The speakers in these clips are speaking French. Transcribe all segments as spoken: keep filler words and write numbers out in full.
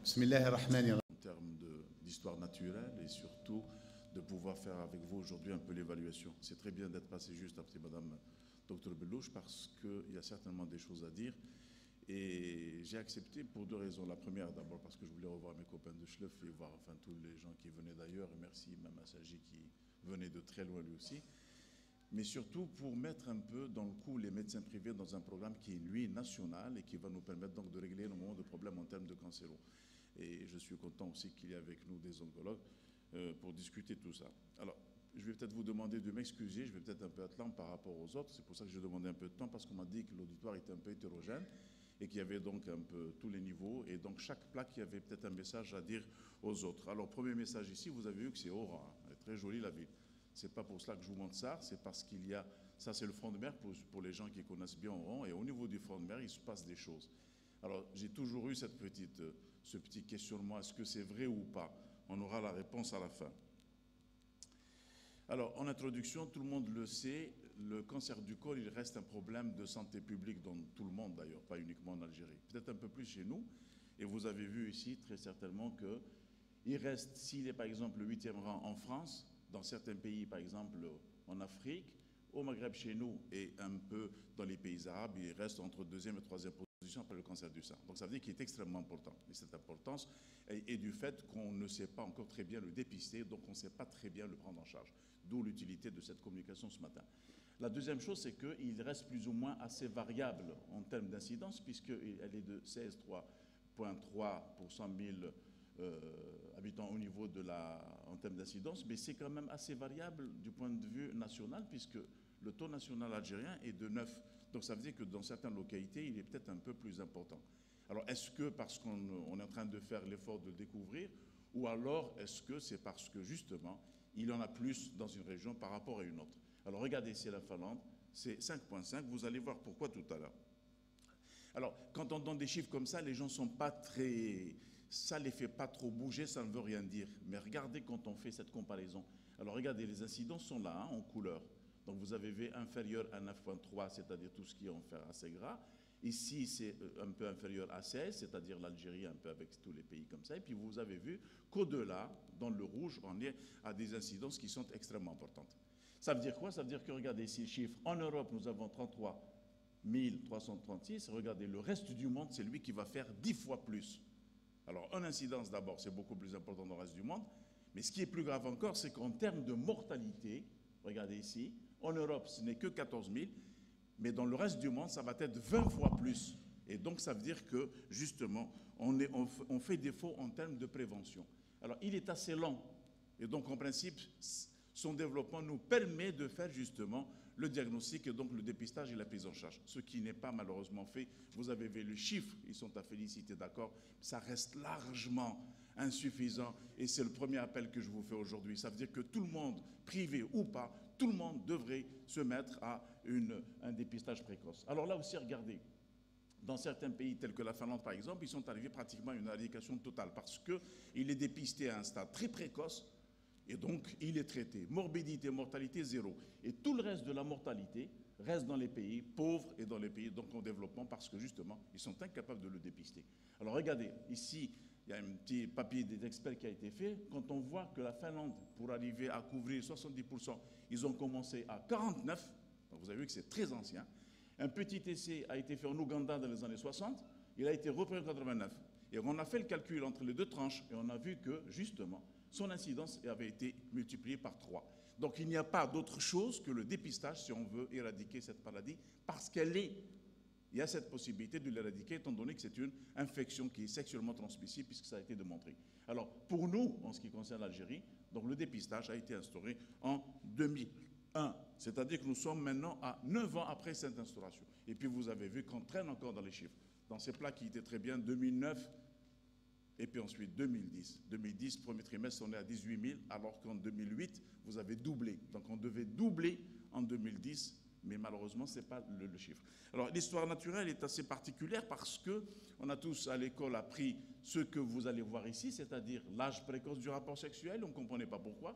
Bismillahirrahmanirrahim. En termes d'histoire naturelle et surtout de pouvoir faire avec vous aujourd'hui un peu l'évaluation. C'est très bien d'être passé juste après Madame Docteur Bellouche parce qu'il y a certainement des choses à dire. Et j'ai accepté pour deux raisons. La première, d'abord parce que je voulais revoir mes copains de Schleuf et voir enfin tous les gens qui venaient d'ailleurs. Et merci Mme Assaji qui venait de très loin lui aussi. Mais surtout pour mettre un peu dans le coup les médecins privés dans un programme qui est, lui, national et qui va nous permettre donc de régler énormément de problèmes en termes de cancéro. Et je suis content aussi qu'il y ait avec nous des oncologues euh, pour discuter tout ça. Alors, je vais peut-être vous demander de m'excuser, je vais peut-être un peu être lent par rapport aux autres. C'est pour ça que j'ai demandé un peu de temps, parce qu'on m'a dit que l'auditoire était un peu hétérogène et qu'il y avait donc un peu tous les niveaux. Et donc, chaque plaque, il y avait peut-être un message à dire aux autres. Alors, premier message ici, vous avez vu que c'est Oran. Elle est très jolie, la ville. C'est pas pour cela que je vous montre ça, c'est parce qu'il y a... Ça, c'est le front de mer pour, pour les gens qui connaissent bien Oran. Et au niveau du front de mer, il se passe des choses. Alors, j'ai toujours eu cette petite, ce petit questionnement, est-ce que c'est vrai ou pas? On aura la réponse à la fin. Alors, en introduction, tout le monde le sait, le cancer du col, il reste un problème de santé publique dans tout le monde d'ailleurs, pas uniquement en Algérie. Peut-être un peu plus chez nous, et vous avez vu ici très certainement qu'il reste, s'il est par exemple le huitième rang en France, dans certains pays, par exemple en Afrique, au Maghreb chez nous et un peu dans les pays arabes, il reste entre deuxième et troisième position après le cancer du sein. Donc ça veut dire qu'il est extrêmement important. Et cette importance est, est du fait qu'on ne sait pas encore très bien le dépister, donc on ne sait pas très bien le prendre en charge. D'où l'utilité de cette communication ce matin. La deuxième chose, c'est qu'il reste plus ou moins assez variable en termes d'incidence, puisqu'elle est de seize virgule trois pour cent mille euh, habitants au niveau de la, en termes d'incidence, mais c'est quand même assez variable du point de vue national, puisque le taux national algérien est de neuf. Donc ça veut dire que dans certaines localités, il est peut-être un peu plus important. Alors est-ce que parce qu'on est en train de faire l'effort de le découvrir, ou alors est-ce que c'est parce que justement, il en a plus dans une région par rapport à une autre? Alors regardez ici la Finlande, c'est cinq virgule cinq, vous allez voir pourquoi tout à l'heure. Alors quand on donne des chiffres comme ça, les gens ne sont pas très... Ça ne les fait pas trop bouger, ça ne veut rien dire. Mais regardez quand on fait cette comparaison. Alors regardez, les incidences sont là, hein, en couleur. Donc vous avez V inférieur à neuf virgule trois, c'est-à-dire tout ce qui est en fer assez gras. Ici, c'est un peu inférieur à seize, c'est-à-dire l'Algérie, un peu avec tous les pays comme ça. Et puis vous avez vu qu'au-delà, dans le rouge, on est à des incidences qui sont extrêmement importantes. Ça veut dire quoi? Ça veut dire que, regardez ici le chiffre. En Europe, nous avons trente-trois mille trois cent trente-six. Regardez, le reste du monde, c'est lui qui va faire dix fois plus. Alors, en incidence, d'abord, c'est beaucoup plus important dans le reste du monde. Mais ce qui est plus grave encore, c'est qu'en termes de mortalité, regardez ici, en Europe, ce n'est que quatorze mille. Mais dans le reste du monde, ça va être vingt fois plus. Et donc, ça veut dire que, justement, on, est, on, on fait défaut en termes de prévention. Alors, il est assez lent. Et donc, en principe, son développement nous permet de faire, justement, le diagnostic et donc le dépistage et la prise en charge. Ce qui n'est pas malheureusement fait. Vous avez vu le chiffre, ils sont à féliciter, d'accord. Ça reste largement insuffisant. Et c'est le premier appel que je vous fais aujourd'hui. Ça veut dire que tout le monde, privé ou pas, tout le monde devrait se mettre à une, un dépistage précoce. Alors là aussi, regardez, dans certains pays tels que la Finlande, par exemple, ils sont arrivés pratiquement à une éradication totale parce qu'il est dépisté à un stade très précoce et donc il est traité. Morbidité, mortalité, zéro. Et tout le reste de la mortalité reste dans les pays pauvres et dans les pays donc en développement parce que justement, ils sont incapables de le dépister. Alors regardez, ici, il y a un petit papier des experts qui a été fait. Quand on voit que la Finlande, pour arriver à couvrir soixante-dix pour cent, ils ont commencé à quarante-neuf, donc vous avez vu que c'est très ancien. Un petit essai a été fait en Ouganda dans les années soixante, il a été repris en quatre-vingt-neuf. Et on a fait le calcul entre les deux tranches et on a vu que, justement, son incidence avait été multipliée par trois. Donc il n'y a pas d'autre chose que le dépistage si on veut éradiquer cette maladie, parce qu'elle est... Il y a cette possibilité de l'éradiquer, étant donné que c'est une infection qui est sexuellement transmissible, puisque ça a été démontré. Alors, pour nous, en ce qui concerne l'Algérie, donc le dépistage a été instauré en deux mille un. C'est-à-dire que nous sommes maintenant à neuf ans après cette instauration. Et puis, vous avez vu qu'on traîne encore dans les chiffres. Dans ces plats qui étaient très bien, deux mille neuf, et puis ensuite deux mille dix. deux mille dix, premier trimestre, on est à dix-huit mille, alors qu'en deux mille huit, vous avez doublé. Donc, on devait doubler en deux mille dix, mais malheureusement, ce n'est pas le, le chiffre. Alors, l'histoire naturelle est assez particulière parce qu'on a tous à l'école appris ce que vous allez voir ici, c'est-à-dire l'âge précoce du rapport sexuel, on ne comprenait pas pourquoi.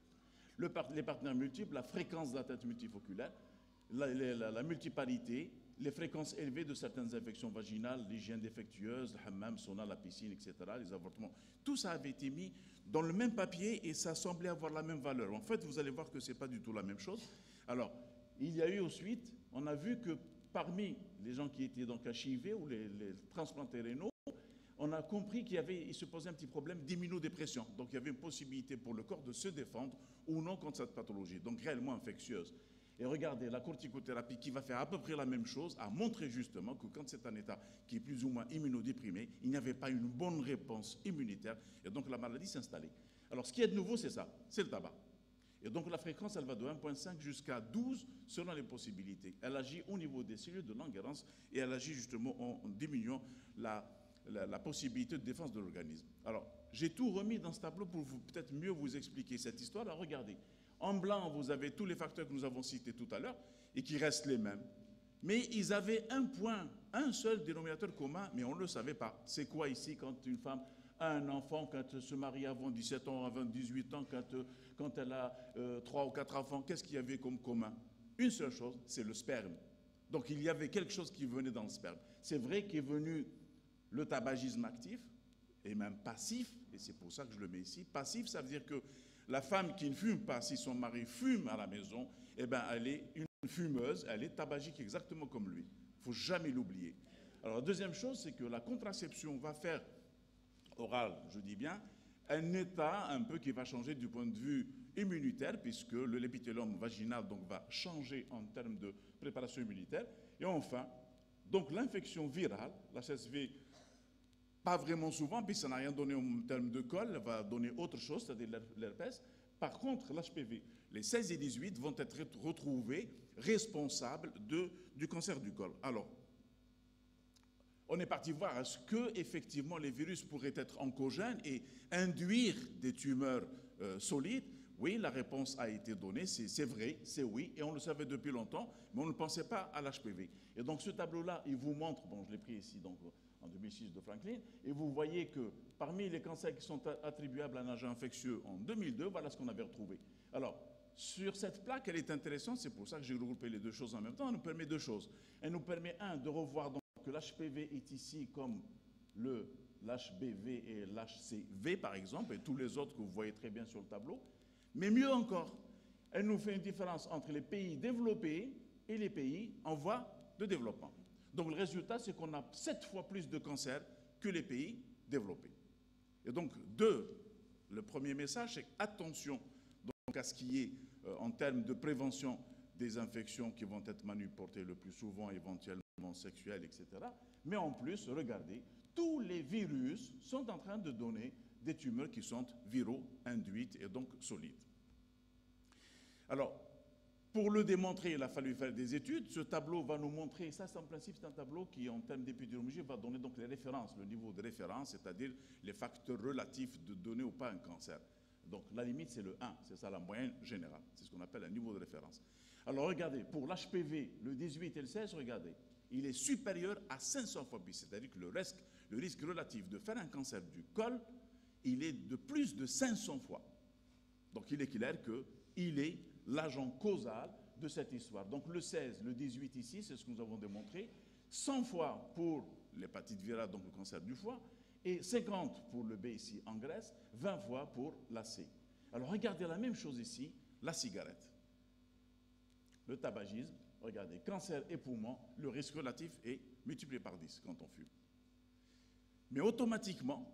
Le, les partenaires multiples, la fréquence d'atteinte multifoculaire, la, la, la multiparité les fréquences élevées de certaines infections vaginales, l'hygiène défectueuse, le hammam, sauna, la piscine, et cetera, les avortements. Tout ça avait été mis dans le même papier et ça semblait avoir la même valeur. En fait, vous allez voir que ce n'est pas du tout la même chose. Alors, il y a eu ensuite, on a vu que parmi les gens qui étaient donc H I V ou les, les transplantés rénaux, on a compris qu'il y avait, il se posait un petit problème d'immunodépression. Donc, il y avait une possibilité pour le corps de se défendre ou non contre cette pathologie, donc réellement infectieuse. Et regardez, la corticothérapie qui va faire à peu près la même chose a montré justement que quand c'est un état qui est plus ou moins immunodéprimé, il n'y avait pas une bonne réponse immunitaire et donc la maladie s'installait. Alors ce qui est de nouveau, c'est ça, c'est le tabac. Et donc la fréquence, elle va de un virgule cinq jusqu'à douze selon les possibilités. Elle agit au niveau des cellules de Langerhans et elle agit justement en diminuant la, la, la possibilité de défense de l'organisme. Alors j'ai tout remis dans ce tableau pour peut-être mieux vous expliquer cette histoire. Alors regardez. En blanc, vous avez tous les facteurs que nous avons cités tout à l'heure et qui restent les mêmes. Mais ils avaient un point, un seul dénominateur commun, mais on ne le savait pas. C'est quoi ici quand une femme a un enfant, quand elle se marie avant dix-sept ans, avant dix-huit ans, quand, quand elle a euh, trois ou quatre enfants, qu'est-ce qu'il y avait comme commun? Une seule chose, c'est le sperme. Donc il y avait quelque chose qui venait dans le sperme. C'est vrai qu'est venu le tabagisme actif, et même passif, et c'est pour ça que je le mets ici. Passif, ça veut dire que la femme qui ne fume pas, si son mari fume à la maison, eh ben, elle est une fumeuse, elle est tabagique exactement comme lui. Il ne faut jamais l'oublier. Alors, la deuxième chose, c'est que la contraception va faire, orale, je dis bien, un état un peu qui va changer du point de vue immunitaire, puisque le l'épithélium vaginal donc, va changer en termes de préparation immunitaire. Et enfin, donc l'infection virale, la C S V, pas vraiment souvent, puis ça n'a rien donné en termes de col, elle va donner autre chose, c'est-à-dire l'herpès. Par contre, l'H P V, les seize et dix-huit vont être retrouvés responsables de, du cancer du col. Alors, on est parti voir est-ce que effectivement les virus pourraient être oncogènes et induire des tumeurs euh, solides. Oui, la réponse a été donnée, c'est vrai, c'est oui, et on le savait depuis longtemps, mais on ne pensait pas à l'H P V. Et donc ce tableau-là, il vous montre, bon, je l'ai pris ici, donc en deux mille six de Franklin, et vous voyez que parmi les cancers qui sont attribuables à un agent infectieux en deux mille deux, voilà ce qu'on avait retrouvé. Alors, sur cette plaque, elle est intéressante, c'est pour ça que j'ai regroupé les deux choses en même temps. Elle nous permet deux choses. Elle nous permet, un, de revoir donc, que l'H P V est ici comme le l'H B V et l'H C V, par exemple, et tous les autres que vous voyez très bien sur le tableau. Mais mieux encore, elle nous fait une différence entre les pays développés et les pays en voie de développement. Donc le résultat, c'est qu'on a sept fois plus de cancers que les pays développés. Et donc, deux, le premier message, c'est attention donc, à ce qui est euh, en termes de prévention des infections qui vont être manipulées le plus souvent, éventuellement sexuelles, et cetera. Mais en plus, regardez, tous les virus sont en train de donner des tumeurs qui sont viraux, induites et donc solides. Alors, pour le démontrer, il a fallu faire des études. Ce tableau va nous montrer, ça c'est en principe c'est un tableau qui en termes d'épidémiologie va donner donc les références, le niveau de référence, c'est-à-dire les facteurs relatifs de donner ou pas un cancer. Donc la limite c'est le un, c'est ça la moyenne générale, c'est ce qu'on appelle un niveau de référence. Alors regardez, pour l'H P V, le dix-huit et le seize, regardez, il est supérieur à cinq cents fois plus, c'est-à-dire que le risque, le risque relatif de faire un cancer du col, il est de plus de cinq cents fois. Donc il est clair qu'il est l'agent causal de cette histoire. Donc le seize, le dix-huit ici, c'est ce que nous avons démontré, cent fois pour l'hépatite virale, donc le cancer du foie, et cinquante pour le B ici en Grèce, vingt fois pour la C. Alors regardez la même chose ici, la cigarette. Le tabagisme, regardez, cancer et poumon, le risque relatif est multiplié par dix quand on fume. Mais automatiquement,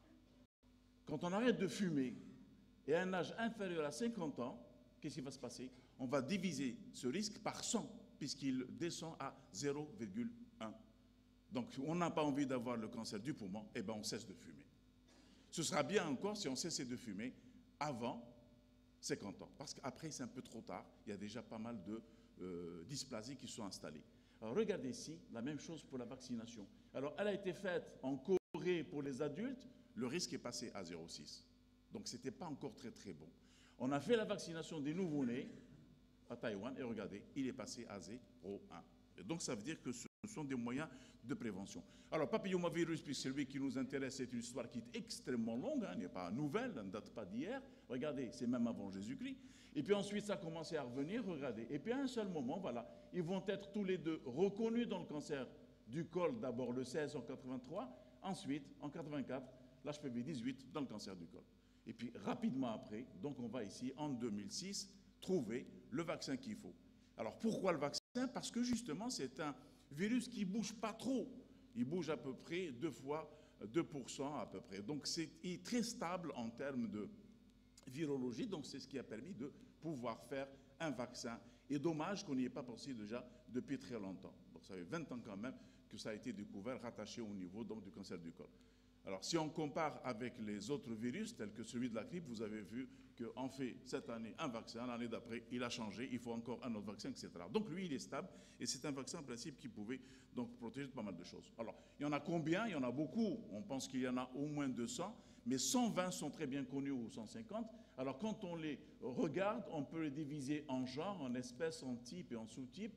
quand on arrête de fumer et à un âge inférieur à cinquante ans, qu'est-ce qui va se passer? On va diviser ce risque par cent, puisqu'il descend à zéro virgule un. Donc, on n'a pas envie d'avoir le cancer du poumon, et bien on cesse de fumer. Ce sera bien encore si on cessait de fumer avant cinquante ans, parce qu'après, c'est un peu trop tard. Il y a déjà pas mal de euh, dysplasies qui sont installées. Alors, regardez ici, la même chose pour la vaccination. Alors, elle a été faite en Corée pour les adultes, le risque est passé à zéro virgule six. Donc, ce n'était pas encore très, très bon. On a fait la vaccination des nouveau-nés à Taïwan et regardez, il est passé à zéro virgule un. Et donc ça veut dire que ce sont des moyens de prévention. Alors, papillomavirus, puis celui qui nous intéresse, c'est une histoire qui est extrêmement longue, hein, elle n'est pas nouvelle, elle ne date pas d'hier. Regardez, c'est même avant Jésus-Christ. Et puis ensuite, ça a commencé à revenir, regardez. Et puis à un seul moment, voilà, ils vont être tous les deux reconnus dans le cancer du col, d'abord le seize en quatre-vingt-trois, ensuite, en quatre-vingt-quatre, l'H P V dix-huit dans le cancer du col. Et puis rapidement après, donc on va ici, en deux mille six, trouver le vaccin qu'il faut. Alors pourquoi le vaccin? Parce que justement, c'est un virus qui ne bouge pas trop. Il bouge à peu près deux fois, deux pour cent à peu près. Donc c'est très stable en termes de virologie. Donc c'est ce qui a permis de pouvoir faire un vaccin. Et dommage qu'on n'y ait pas pensé déjà depuis très longtemps. Donc ça fait vingt ans quand même que ça a été découvert, rattaché au niveau donc, du cancer du col. Alors si on compare avec les autres virus, tels que celui de la grippe, vous avez vu qu'on fait cette année un vaccin, l'année d'après, il a changé, il faut encore un autre vaccin, et cetera. Donc lui, il est stable, et c'est un vaccin en principe qui pouvait donc protéger de pas mal de choses. Alors, il y en a combien? Il y en a beaucoup. On pense qu'il y en a au moins deux cents, mais cent vingt sont très bien connus, ou cent cinquante. Alors, quand on les regarde, on peut les diviser en genres, en espèces, en types et en sous-types.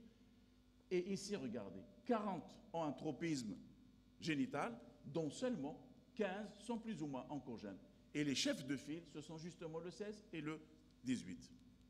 Et ici, regardez, quarante ont un tropisme génital, dont seulement quinze sont plus ou moins oncogènes. Et les chefs de file, ce sont justement le seize et le dix-huit.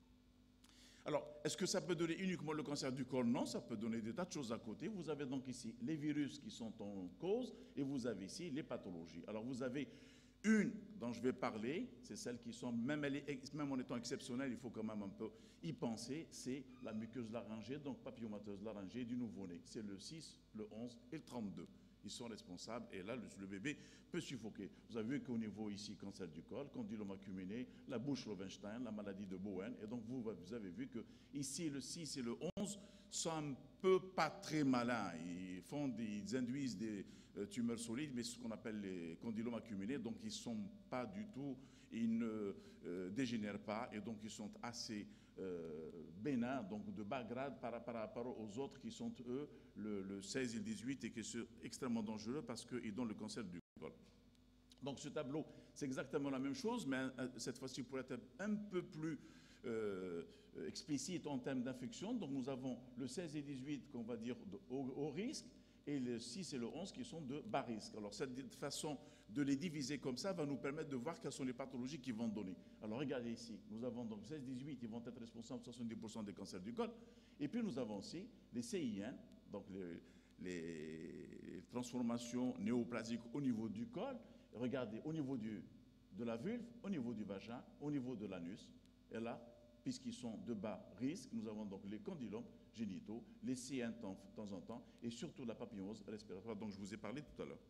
Alors, est-ce que ça peut donner uniquement le cancer du col? Non, ça peut donner des tas de choses à côté. Vous avez donc ici les virus qui sont en cause et vous avez ici les pathologies. Alors, vous avez une dont je vais parler, c'est celle qui sont, même, elle est, même en étant exceptionnelle, il faut quand même un peu y penser, c'est la muqueuse laryngée, donc papillomateuse laryngée du nouveau-né. C'est le six, le onze et le trente-deux. Ils sont responsables et là, le, le bébé peut suffoquer. Vous avez vu qu'au niveau ici, cancer du col, condylome acuminé, la bouche Lowenstein, la maladie de Bowen. Et donc, vous, vous avez vu que ici, le six et le onze sont un peu pas très malins. Ils, font des, ils induisent des euh, tumeurs solides, mais ce qu'on appelle les condylomes acuminés. Donc, ils ne sont pas du tout, ils ne euh, dégénèrent pas et donc ils sont assez Euh, bénin, donc de bas grade par, par rapport aux autres qui sont, eux, le, le seize et le dix-huit, et qui sont extrêmement dangereux parce qu'ils donnent le cancer du col. Donc ce tableau, c'est exactement la même chose, mais euh, cette fois-ci pour être un peu plus euh, explicite en termes d'infection. Donc nous avons le seize et dix-huit qu'on va dire de haut, haut risque, et le six et le onze qui sont de bas risque. Alors cette façon de les diviser comme ça va nous permettre de voir quelles sont les pathologies qui vont donner. Alors regardez ici, nous avons donc seize dix-huit, ils vont être responsables de soixante-dix pour cent des cancers du col. Et puis nous avons aussi les C I un, donc les, les transformations néoplasiques au niveau du col. Regardez, au niveau du, de la vulve, au niveau du vagin, au niveau de l'anus. Et là, puisqu'ils sont de bas risque, nous avons donc les condylomes génitaux, les C I un de temps en temps, et surtout la papillomose respiratoire dont je vous ai parlé tout à l'heure.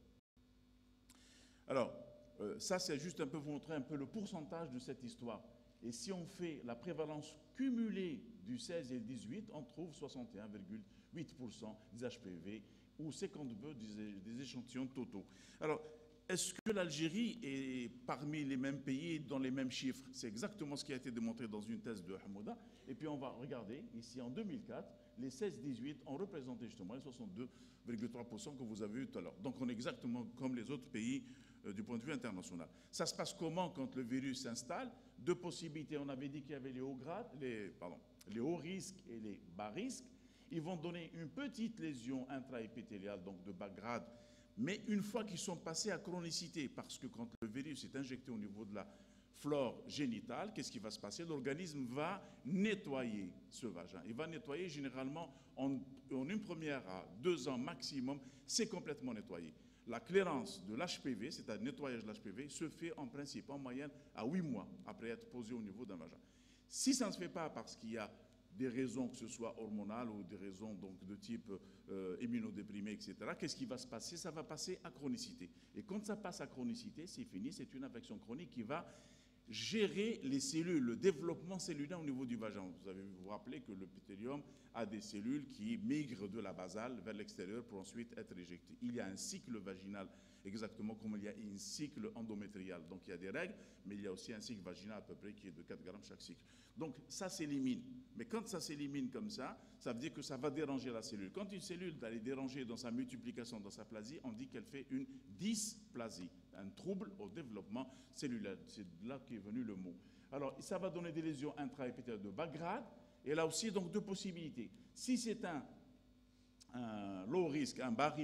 Alors, euh, ça c'est juste un peu vous montrer un peu le pourcentage de cette histoire. Et si on fait la prévalence cumulée du seize et le dix-huit, on trouve soixante et un virgule huit pour cent des H P V ou cinquante-deux des, des échantillons totaux. Alors, est-ce que l'Algérie est parmi les mêmes pays dans les mêmes chiffres? C'est exactement ce qui a été démontré dans une thèse de Hamouda. Et puis on va regarder, ici en deux mille quatre, les seize dix-huit ont représenté justement les soixante-deux virgule trois pour cent que vous avez vu tout à l'heure. Donc on est exactement comme les autres pays euh, du point de vue international. Ça se passe comment quand le virus s'installe? Deux possibilités. On avait dit qu'il y avait les hauts grades, les, pardon, les hauts risques et les bas risques. Ils vont donner une petite lésion intraépithéliale, donc de bas grade, mais une fois qu'ils sont passés à chronicité, parce que quand le virus est injecté au niveau de la flore génitale, qu'est-ce qui va se passer? L'organisme va nettoyer ce vagin. Il va nettoyer généralement en, en une première à deux ans maximum, c'est complètement nettoyé. La clairance de l'H P V, c'est-à-dire le nettoyage de l'H P V, se fait en principe en moyenne à huit mois après être posé au niveau d'un vagin. Si ça ne se fait pas parce qu'il y a des raisons, que ce soit hormonales ou des raisons donc, de type euh, immunodéprimé, et cetera, qu'est-ce qui va se passer? Ça va passer à chronicité. Et quand ça passe à chronicité, c'est fini, c'est une infection chronique qui va gérer les cellules, le développement cellulaire au niveau du vagin. Vous avez vous rappelez que l'épithélium a des cellules qui migrent de la basale vers l'extérieur pour ensuite être éjectées. Il y a un cycle vaginal, exactement comme il y a un cycle endométrial. Donc il y a des règles, mais il y a aussi un cycle vaginal à peu près qui est de quatre grammes chaque cycle. Donc ça s'élimine. Mais quand ça s'élimine comme ça, ça veut dire que ça va déranger la cellule. Quand une cellule est dérangée dans sa multiplication, dans sa plasie, on dit qu'elle fait une dysplasie, un trouble au développement cellulaire. C'est là qu'est venu le mot. Alors ça va donner des lésions intraépithéliales de bas grade. Et là aussi, donc deux possibilités. Si c'est un, un low risque, un bas risque,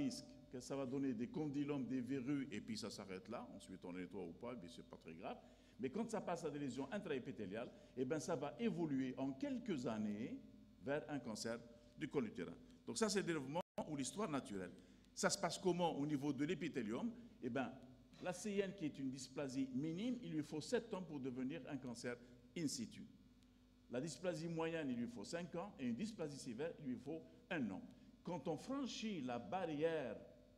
que ça va donner des condylomes, des verrues, et puis ça s'arrête là. Ensuite, on les nettoie ou pas, mais ce n'est pas très grave. Mais quand ça passe à des lésions intraépithéliales, eh bien, ça va évoluer en quelques années vers un cancer du col utérin. Donc ça, c'est le développement ou l'histoire naturelle. Ça se passe comment au niveau de l'épithélium? Eh bien, la C I N, qui est une dysplasie minime, il lui faut sept ans pour devenir un cancer in situ. La dysplasie moyenne, il lui faut cinq ans, et une dysplasie sévère, il lui faut un an. Quand on franchit la barrière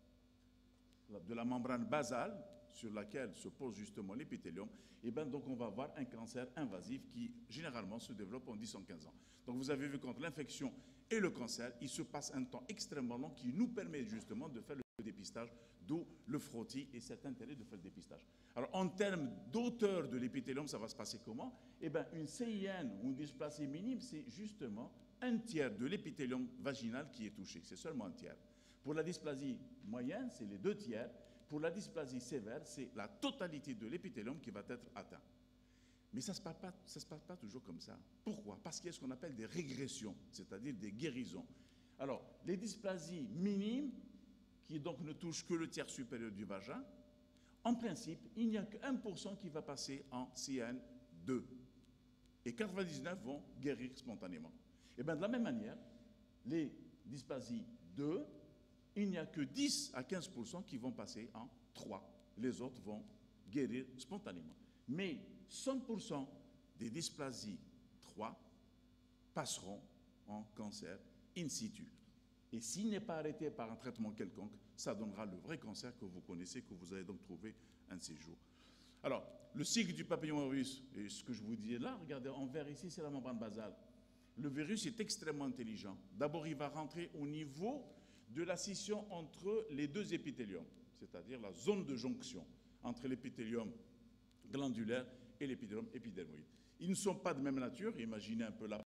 de la membrane basale, sur laquelle se pose justement l'épithélium, et bien donc on va avoir un cancer invasif qui généralement se développe en dix à quinze ans. Donc vous avez vu qu'entre l'infection et le cancer, il se passe un temps extrêmement long qui nous permet justement de faire le dépistage, d'où le frottis et cet intérêt de faire le dépistage. Alors en termes d'auteur de l'épithélium, ça va se passer comment? Eh bien une C I N ou une dysplasie minime, c'est justement un tiers de l'épithélium vaginal qui est touché, c'est seulement un tiers. Pour la dysplasie moyenne, c'est les deux tiers. Pour la dysplasie sévère, c'est la totalité de l'épithélium qui va être atteint. Mais ça ne se passe pas, ça se passe pas toujours comme ça. Pourquoi? Parce qu'il y a ce qu'on appelle des régressions, c'est-à-dire des guérisons. Alors, les dysplasies minimes, qui donc ne touchent que le tiers supérieur du vagin, en principe, il n'y a que un pour cent qui va passer en C I N deux. Et quatre-vingt-dix-neuf vont guérir spontanément. Et bien de la même manière, les dysplasies deux, il n'y a que dix à quinze pour cent qui vont passer en trois. Les autres vont guérir spontanément. Mais cent pour cent des dysplasies trois passeront en cancer in situ. Et s'il n'est pas arrêté par un traitement quelconque, ça donnera le vrai cancer que vous connaissez, que vous allez donc trouver un de ces jours. Alors, le cycle du papillomavirus, et ce que je vous disais là, regardez, en vert ici, c'est la membrane basale. Le virus est extrêmement intelligent. D'abord, il va rentrer au niveau de la scission entre les deux épithéliums, c'est-à-dire la zone de jonction entre l'épithélium glandulaire et l'épithélium épidermoïde. Ils ne sont pas de même nature. Imaginez un peu, la,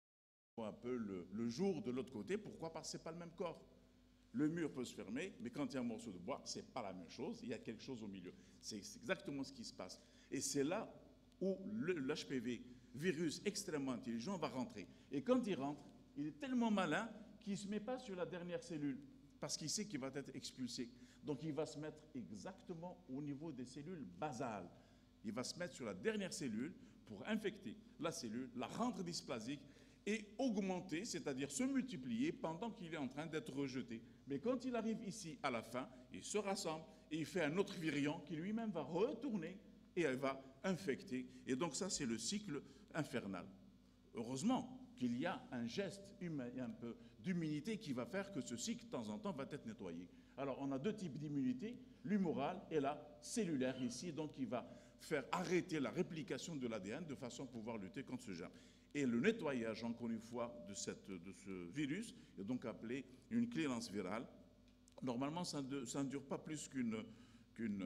un peu le, le jour de l'autre côté. Pourquoi? Parce que ce n'est pas le même corps. Le mur peut se fermer, mais quand il y a un morceau de bois, ce n'est pas la même chose. Il y a quelque chose au milieu. C'est exactement ce qui se passe. Et c'est là où l'H P V, virus extrêmement intelligent, va rentrer. Et quand il rentre, il est tellement malin qu'il ne se met pas sur la dernière cellule, parce qu'il sait qu'il va être expulsé. Donc il va se mettre exactement au niveau des cellules basales. Il va se mettre sur la dernière cellule pour infecter la cellule, la rendre dysplasique et augmenter, c'est-à-dire se multiplier pendant qu'il est en train d'être rejeté. Mais quand il arrive ici à la fin, il se rassemble et il fait un autre virion qui lui-même va retourner et elle va infecter. Et donc ça, c'est le cycle infernal. Heureusement qu'il y a un geste humain, un peu d'immunité qui va faire que ce cycle, de temps en temps, va être nettoyé. Alors, on a deux types d'immunité, l'humorale et la cellulaire ici, donc qui va faire arrêter la réplication de l'A D N de façon à pouvoir lutter contre ce germe. Et le nettoyage, encore une fois, de, cette, de ce virus est donc appelé une clearance virale. Normalement, ça ne, ça ne dure pas plus qu'une, qu'une,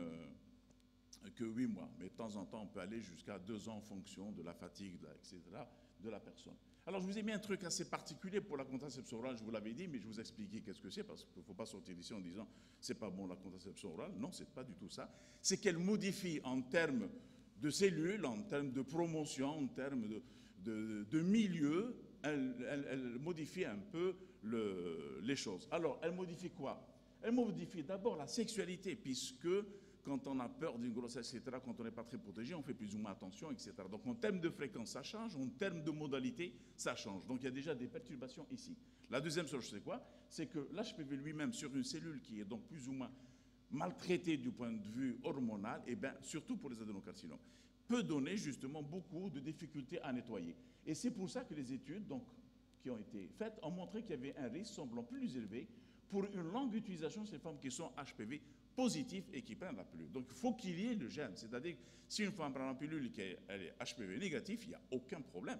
que huit mois, mais de temps en temps, on peut aller jusqu'à deux ans en fonction de la fatigue, et cetera, de la personne. Alors, je vous ai mis un truc assez particulier pour la contraception orale, je vous l'avais dit, mais je vous ai expliqué qu'est-ce que c'est, parce qu'il ne faut pas sortir d'ici en disant « c'est pas bon la contraception orale ». Non, ce n'est pas du tout ça. C'est qu'elle modifie en termes de cellules, en termes de promotion, en termes de, de, de milieu, elle, elle, elle modifie un peu le, les choses. Alors, elle modifie quoi? Elle modifie d'abord la sexualité, puisque quand on a peur d'une grossesse, et cetera, quand on n'est pas très protégé, on fait plus ou moins attention, et cetera. Donc en termes de fréquence, ça change, en termes de modalité, ça change. Donc il y a déjà des perturbations ici. La deuxième chose, c'est quoi? C'est que l'H P V lui-même, sur une cellule qui est donc plus ou moins maltraitée du point de vue hormonal, et bien surtout pour les adénocarcinomes, peut donner justement beaucoup de difficultés à nettoyer. Et c'est pour ça que les études donc, qui ont été faites ont montré qu'il y avait un risque semblant plus élevé pour une longue utilisation de ces femmes qui sont H P V positifs et qui prennent la pilule. Donc il faut qu'il y ait le gène. C'est-à-dire si une femme prend la pilule et qu'elle est H P V négatif, il n'y a aucun problème.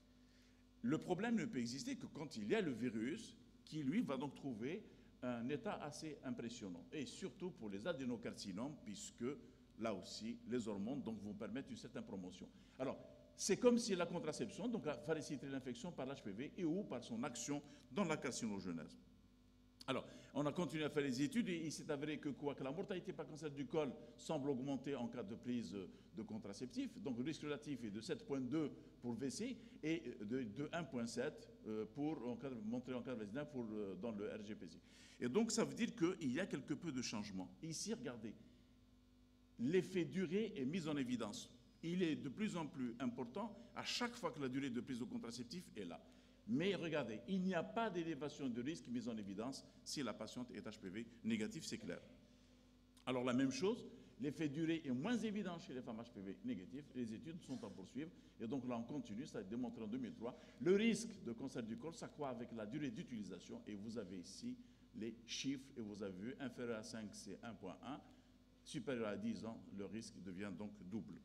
Le problème ne peut exister que quand il y a le virus qui, lui, va donc trouver un état assez impressionnant. Et surtout pour les adénocarcinomes, puisque là aussi, les hormones donc, vont permettre une certaine promotion. Alors, c'est comme si la contraception donc, a facilité l'infection par l'H P V et ou par son action dans la carcinogenèse. Alors, on a continué à faire les études et il s'est avéré que quoi? Que la mortalité par cancer du col semble augmenter en cas de prise de contraceptifs. Donc, le risque relatif est de sept virgule deux pour le V C et de, de un virgule sept pour en cas de, montré en cas de vaginal pour, dans le R G P C. Et donc, ça veut dire qu'il y a quelque peu de changement. Ici, regardez, l'effet durée est mis en évidence. Il est de plus en plus important à chaque fois que la durée de prise de contraceptif est là. Mais regardez, il n'y a pas d'élévation de risque mise en évidence si la patiente est H P V négatif, c'est clair. Alors la même chose, l'effet durée est moins évident chez les femmes H P V négatives, les études sont à poursuivre, et donc là on continue, ça a été démontré en deux mille trois. Le risque de cancer du col s'accroît avec la durée d'utilisation, et vous avez ici les chiffres, et vous avez vu, inférieur à cinq, c'est un virgule un, supérieur à dix ans, le risque devient donc double.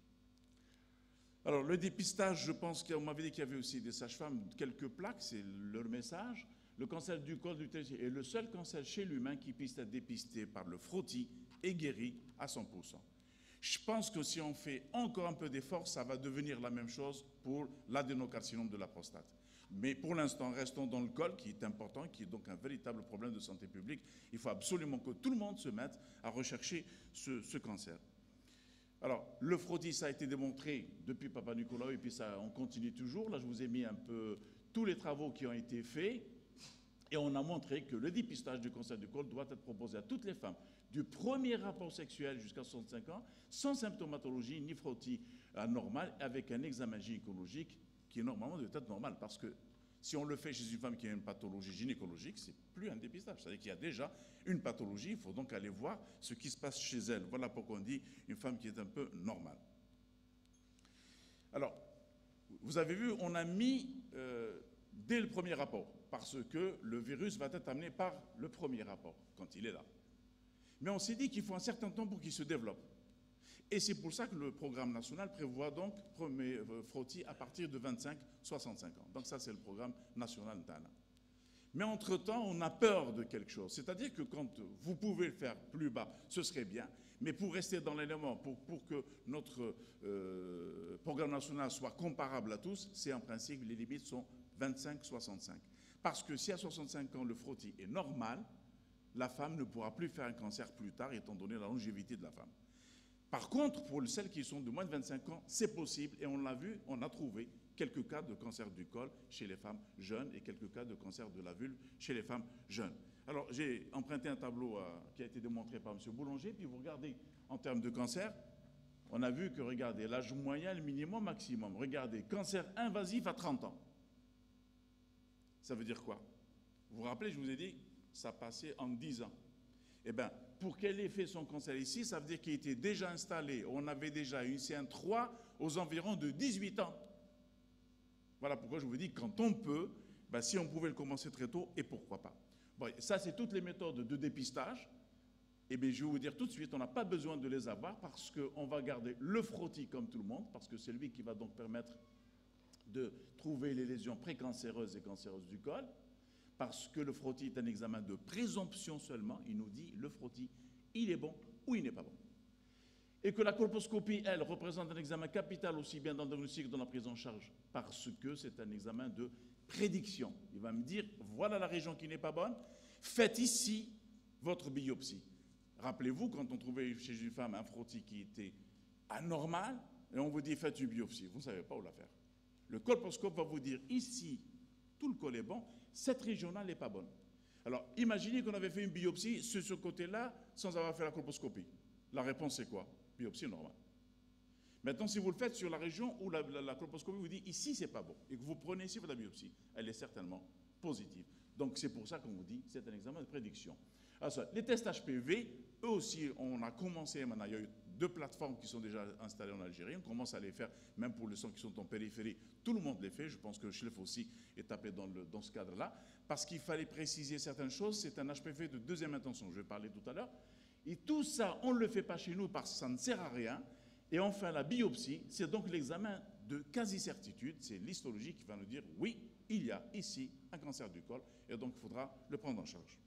Alors, le dépistage, je pense qu'on m'avait dit qu'il y avait aussi des sages-femmes, quelques plaques, c'est leur message. Le cancer du col de l'utérus est le seul cancer chez l'humain qui puisse être dépisté par le frottis et guéri à cent pour cent. Je pense que si on fait encore un peu d'effort, ça va devenir la même chose pour l'adénocarcinome de la prostate. Mais pour l'instant, restons dans le col, qui est important, qui est donc un véritable problème de santé publique. Il faut absolument que tout le monde se mette à rechercher ce, ce cancer. Alors, le frottis, ça a été démontré depuis Papa Nicolas, et puis ça, on continue toujours. Là, je vous ai mis un peu tous les travaux qui ont été faits, et on a montré que le dépistage du cancer du col doit être proposé à toutes les femmes, du premier rapport sexuel jusqu'à soixante-cinq ans, sans symptomatologie ni frottis anormal, avec un examen gynécologique qui, normalement, doit être normal, parce que si on le fait chez une femme qui a une pathologie gynécologique, c'est plus un dépistage. C'est-à-dire qu'il y a déjà une pathologie, il faut donc aller voir ce qui se passe chez elle. Voilà pourquoi on dit une femme qui est un peu normale. Alors, vous avez vu, on a mis euh, dès le premier rapport, parce que le virus va être amené par le premier rapport, quand il est là. Mais on s'est dit qu'il faut un certain temps pour qu'il se développe. Et c'est pour ça que le programme national prévoit donc premier frottis à partir de vingt-cinq à soixante-cinq ans. Donc ça, c'est le programme national Tana. Mais entre-temps, on a peur de quelque chose. C'est-à-dire que quand vous pouvez le faire plus bas, ce serait bien. Mais pour rester dans l'élément, pour, pour que notre euh, programme national soit comparable à tous, c'est en principe, les limites sont vingt-cinq à soixante-cinq. Parce que si à soixante-cinq ans, le frottis est normal, la femme ne pourra plus faire un cancer plus tard, étant donné la longévité de la femme. Par contre, pour celles qui sont de moins de vingt-cinq ans, c'est possible, et on l'a vu, on a trouvé quelques cas de cancer du col chez les femmes jeunes et quelques cas de cancer de la vulve chez les femmes jeunes. Alors, j'ai emprunté un tableau euh, qui a été démontré par M. Boulanger, puis vous regardez en termes de cancer, on a vu que, regardez, l'âge moyen, le minimum, maximum. Regardez, cancer invasif à trente ans. Ça veut dire quoi? Vous vous rappelez, je vous ai dit, ça passait en dix ans. Eh bien, pour qu'elle ait fait son cancer ici, ça veut dire qu'il était déjà installé. On avait déjà une C un trois aux environs de dix-huit ans. Voilà pourquoi je vous dis, quand on peut, ben si on pouvait le commencer très tôt, et pourquoi pas. Bon, ça, c'est toutes les méthodes de dépistage. Eh bien, je vais vous dire tout de suite, on n'a pas besoin de les avoir parce qu'on va garder le frottis comme tout le monde, parce que c'est lui qui va donc permettre de trouver les lésions précancéreuses et cancéreuses du col. Parce que le frottis est un examen de présomption seulement, il nous dit le frottis, il est bon ou il n'est pas bon. Et que la colposcopie, elle, représente un examen capital aussi bien dans le diagnostic que dans la prise en charge, parce que c'est un examen de prédiction. Il va me dire, voilà la région qui n'est pas bonne, faites ici votre biopsie. Rappelez-vous, quand on trouvait chez une femme un frottis qui était anormal, et on vous dit, faites une biopsie, vous ne savez pas où la faire. Le colposcope va vous dire, ici, tout le col est bon, cette région-là n'est pas bonne. Alors, imaginez qu'on avait fait une biopsie sur ce côté-là sans avoir fait la colposcopie. La réponse, c'est quoi? Biopsie normale. Maintenant, si vous le faites sur la région où la, la, la colposcopie vous dit ici, c'est pas bon, et que vous prenez ici votre biopsie, elle est certainement positive. Donc, c'est pour ça qu'on vous dit c'est un examen de prédiction. Alors, ça, les tests H P V, eux aussi, on a commencé, maintenant, il y a eu deux plateformes qui sont déjà installées en Algérie. On commence à les faire, même pour les gens qui sont en périphérie. Tout le monde les fait. Je pense que Schleff aussi est appelé dans, le, dans ce cadre-là. Parce qu'il fallait préciser certaines choses. C'est un H P V de deuxième intention. Je vais parler tout à l'heure. Et tout ça, on ne le fait pas chez nous parce que ça ne sert à rien. Et enfin, la biopsie, c'est donc l'examen de quasi-certitude. C'est l'histologie qui va nous dire, oui, il y a ici un cancer du col. Et donc, il faudra le prendre en charge.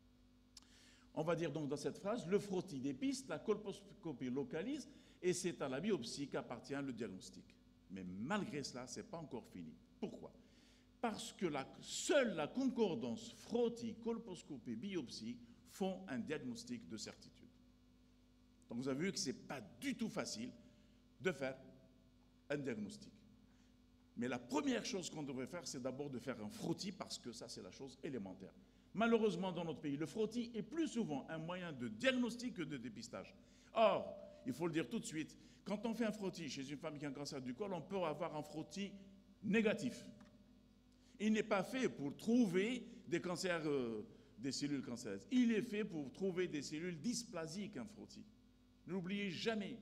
On va dire donc dans cette phrase, le frottis dépiste, la colposcopie localise, et c'est à la biopsie qu'appartient le diagnostic. Mais malgré cela, ce n'est pas encore fini. Pourquoi? Parce que la, seule la concordance frottis, colposcopie, biopsie font un diagnostic de certitude. Donc vous avez vu que ce n'est pas du tout facile de faire un diagnostic. Mais la première chose qu'on devrait faire, c'est d'abord de faire un frottis, parce que ça, c'est la chose élémentaire. Malheureusement, dans notre pays, le frottis est plus souvent un moyen de diagnostic que de dépistage. Or, il faut le dire tout de suite, quand on fait un frottis chez une femme qui a un cancer du col, on peut avoir un frottis négatif. Il n'est pas fait pour trouver des cancers, euh, des cellules cancéreuses. Il est fait pour trouver des cellules dysplasiques, un frottis. N'oubliez jamais.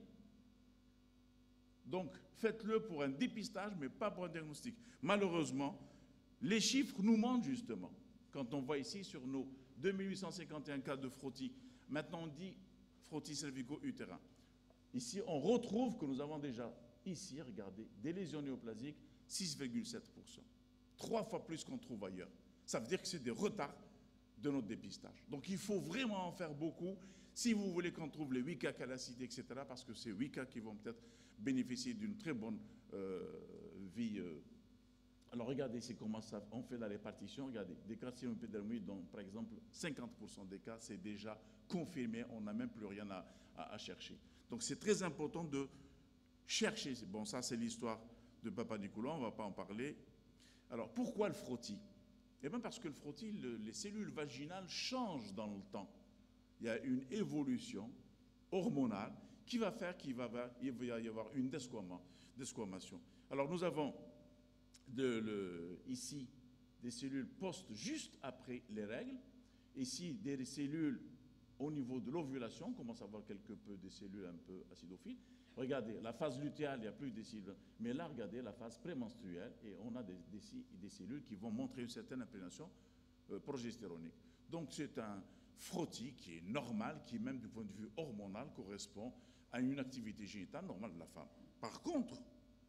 Donc, faites-le pour un dépistage, mais pas pour un diagnostic. Malheureusement, les chiffres nous mentent justement. Quand on voit ici sur nos deux mille huit cent cinquante et un cas de frottis, maintenant on dit frottis cervico-utérin. Ici, on retrouve que nous avons déjà, ici, regardez, des lésions néoplasiques, six virgule sept pour cent. Trois fois plus qu'on trouve ailleurs. Ça veut dire que c'est des retards de notre dépistage. Donc il faut vraiment en faire beaucoup si vous voulez qu'on trouve les huit cas qu'elle a cités, et cetera, parce que c'est huit cas qui vont peut-être bénéficier d'une très bonne euh, vie. Euh. Alors regardez, c'est comment ça, on fait la répartition. Regardez, des carcinomes épidermoïdes, donc par exemple cinquante pour cent des cas, c'est déjà confirmé, on n'a même plus rien à, à, à chercher. Donc c'est très important de chercher. Bon, ça c'est l'histoire de Papa Nicolas, on ne va pas en parler. Alors pourquoi le frottis? Eh bien parce que le frottis, le, les cellules vaginales changent dans le temps. Il y a une évolution hormonale qui va faire qu'il va, il va y avoir une desquamation. Alors nous avons de, le, ici des cellules post juste après les règles, ici des cellules au niveau de l'ovulation, on commence à avoir quelque peu des cellules un peu acidophiles. Regardez, la phase lutéale, il n'y a plus de cellules, mais là, regardez la phase prémenstruelle, et on a des, des, des cellules qui vont montrer une certaine imprégnation euh, progestéronique. Donc c'est un frottis qui est normal, qui même du point de vue hormonal correspond à une activité génitale normale de la femme. Par contre,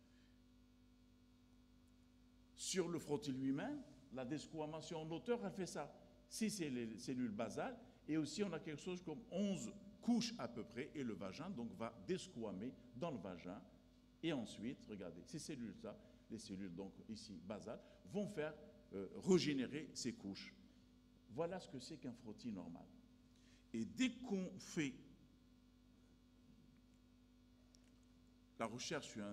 sur le frottis lui-même, la desquamation en hauteur, elle fait ça. Si c'est les cellules basales, et aussi on a quelque chose comme onze couches à peu près, et le vagin donc va desquamer dans le vagin. Et ensuite, regardez, ces cellules-là, les cellules donc ici basales, vont faire euh, régénérer ces couches. Voilà ce que c'est qu'un frottis normal. Et dès qu'on fait la recherche sur un,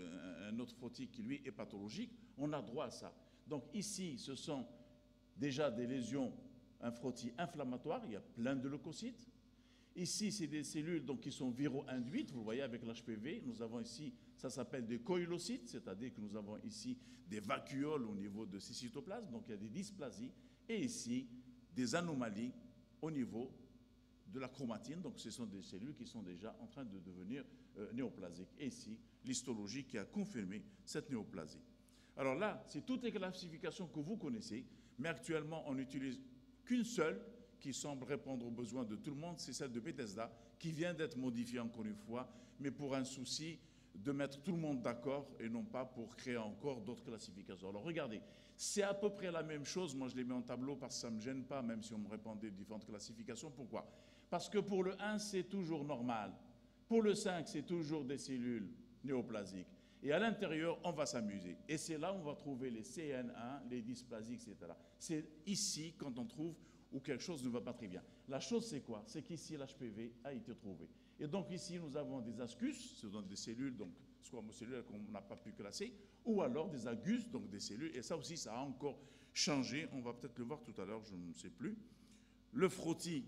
un autre frottis qui, lui, est pathologique, on a droit à ça. Donc ici, ce sont déjà des lésions, un frottis inflammatoire, il y a plein de leucocytes. Ici, c'est des cellules donc, qui sont viro-induites, vous le voyez avec l'H P V. Nous avons ici, ça s'appelle des coïlocytes, c'est-à-dire que nous avons ici des vacuoles au niveau de ces cytoplasmes, donc il y a des dysplasies. Et ici, des anomalies au niveau de la chromatine, donc ce sont des cellules qui sont déjà en train de devenir euh, néoplasiques. Et ici, l'histologie qui a confirmé cette néoplasie. Alors là, c'est toutes les classifications que vous connaissez, mais actuellement, on n'utilise qu'une seule qui semble répondre aux besoins de tout le monde, c'est celle de Bethesda, qui vient d'être modifiée encore une fois, mais pour un souci de mettre tout le monde d'accord et non pas pour créer encore d'autres classifications. Alors regardez, c'est à peu près la même chose, moi je les mets en tableau parce que ça ne me gêne pas, même si on me répondait différentes classifications. Pourquoi? Parce que pour le un, c'est toujours normal. Pour le cinq, c'est toujours des cellules néoplasiques. Et à l'intérieur, on va s'amuser. Et c'est là où on va trouver les C N un, les dysplasies, et cetera. C'est ici, quand on trouve où quelque chose ne va pas très bien. La chose, c'est quoi? C'est qu'ici, l'H P V a été trouvé. Et donc ici, nous avons des ascus, ce sont des cellules, donc squamocellulaires qu'on n'a pas pu classer, ou alors des agus, donc des cellules. Et ça aussi, ça a encore changé. On va peut-être le voir tout à l'heure, je ne sais plus. Le frottis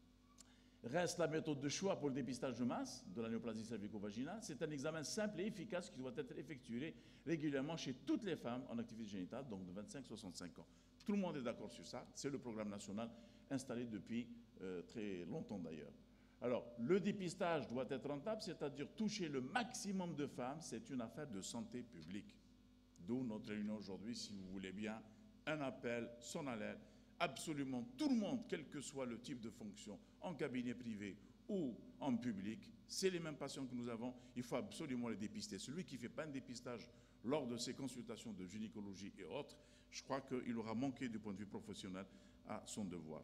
reste la méthode de choix pour le dépistage de masse de la néoplasie cervico-vaginale. C'est un examen simple et efficace qui doit être effectué régulièrement chez toutes les femmes en activité génitale, donc de vingt-cinq à soixante-cinq ans. Tout le monde est d'accord sur ça. C'est le programme national installé depuis euh, très longtemps d'ailleurs. Alors, le dépistage doit être rentable, c'est-à-dire toucher le maximum de femmes. C'est une affaire de santé publique. D'où notre réunion aujourd'hui, si vous voulez bien, un appel, son alerte. Absolument tout le monde, quel que soit le type de fonction, en cabinet privé ou en public, c'est les mêmes patients que nous avons, il faut absolument les dépister. Celui qui ne fait pas un dépistage lors de ses consultations de gynécologie et autres, je crois qu'il aura manqué du point de vue professionnel à son devoir.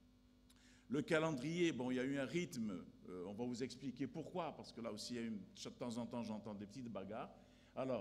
Le calendrier, bon, il y a eu un rythme, euh, on va vous expliquer pourquoi, parce que là aussi, il y a une, de temps en temps, j'entends des petites bagarres. Alors,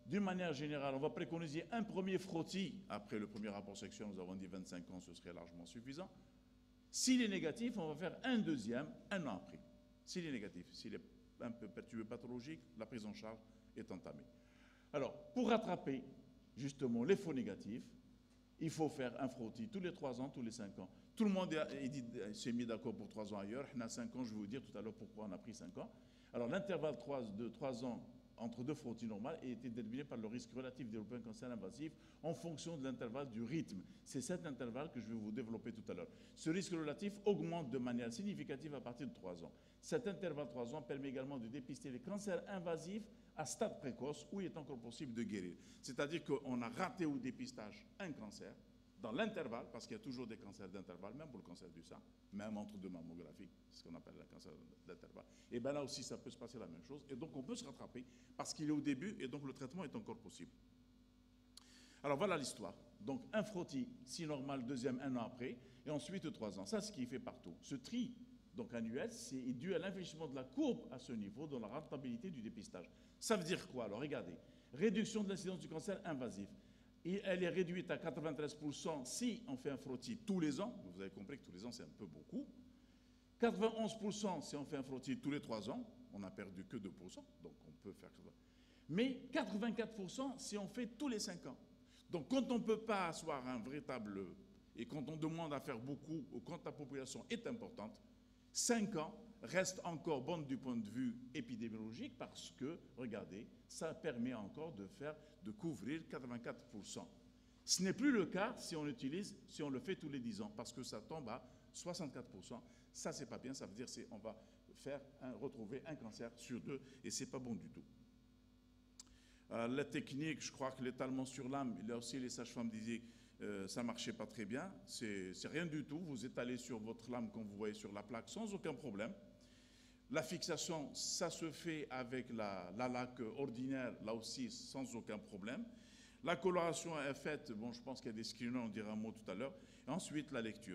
d'une manière générale, on va préconiser un premier frottis. Après le premier rapport sexuel, nous avons dit vingt-cinq ans, ce serait largement suffisant. S'il est négatif, on va faire un deuxième, un an après. S'il est négatif, s'il est un peu perturbé pathologique, la prise en charge est entamée. Alors, pour rattraper justement les faux négatifs, il faut faire un frottis tous les trois ans, tous les cinq ans. Tout le monde s'est mis d'accord pour trois ans ailleurs. On a cinq ans, je vais vous dire tout à l'heure pourquoi on a pris cinq ans. Alors, l'intervalle de trois ans entre deux frottis normales a été déterminé par le risque relatif de développer un cancer invasif en fonction de l'intervalle du rythme. C'est cet intervalle que je vais vous développer tout à l'heure. Ce risque relatif augmente de manière significative à partir de trois ans. Cet intervalle de trois ans permet également de dépister les cancers invasifs à stade précoce où il est encore possible de guérir. C'est-à-dire qu'on a raté au dépistage un cancer dans l'intervalle, parce qu'il y a toujours des cancers d'intervalle, même pour le cancer du sein, même entre deux mammographies, c'est ce qu'on appelle le cancer d'intervalle. Et bien là aussi, ça peut se passer la même chose. Et donc, on peut se rattraper parce qu'il est au début et donc le traitement est encore possible. Alors, voilà l'histoire. Donc, un frottis, si normal, deuxième, un an après, et ensuite trois ans. Ça, c'est ce qui est fait partout. Ce tri donc annuel, c'est dû à l'infléchissement de la courbe à ce niveau dans la rentabilité du dépistage. Ça veut dire quoi? Alors, regardez. Réduction de l'incidence du cancer invasif. Et elle est réduite à quatre-vingt-treize pour cent si on fait un frottis tous les ans. Vous avez compris que tous les ans, c'est un peu beaucoup. quatre-vingt-onze pour cent si on fait un frottis tous les trois ans. On n'a perdu que deux pour cent, donc on peut faire ça. Mais quatre-vingt-quatre pour cent si on fait tous les cinq ans. Donc quand on ne peut pas asseoir un véritable... Et quand on demande à faire beaucoup, ou quand la population est importante, cinq ans reste encore bonne du point de vue épidémiologique parce que, regardez, ça permet encore de faire, de couvrir quatre-vingt-quatre pour cent. Ce n'est plus le cas si on l'utilise, si on le fait tous les dix ans, parce que ça tombe à soixante-quatre pour cent. Ça, c'est pas bien, ça veut dire qu'on va faire un, retrouver un cancer sur deux, et c'est pas bon du tout. Euh, la technique, je crois que l'étalement sur l'âme, là aussi les sages-femmes disaient Euh, ça ne marchait pas très bien, c'est rien du tout. Vous étalez sur votre lame, comme vous voyez sur la plaque, sans aucun problème. La fixation, ça se fait avec la, la laque ordinaire, là aussi, sans aucun problème. La coloration est faite, bon, je pense qu'il y a des screeners, on dira un mot tout à l'heure. Ensuite, la lecture.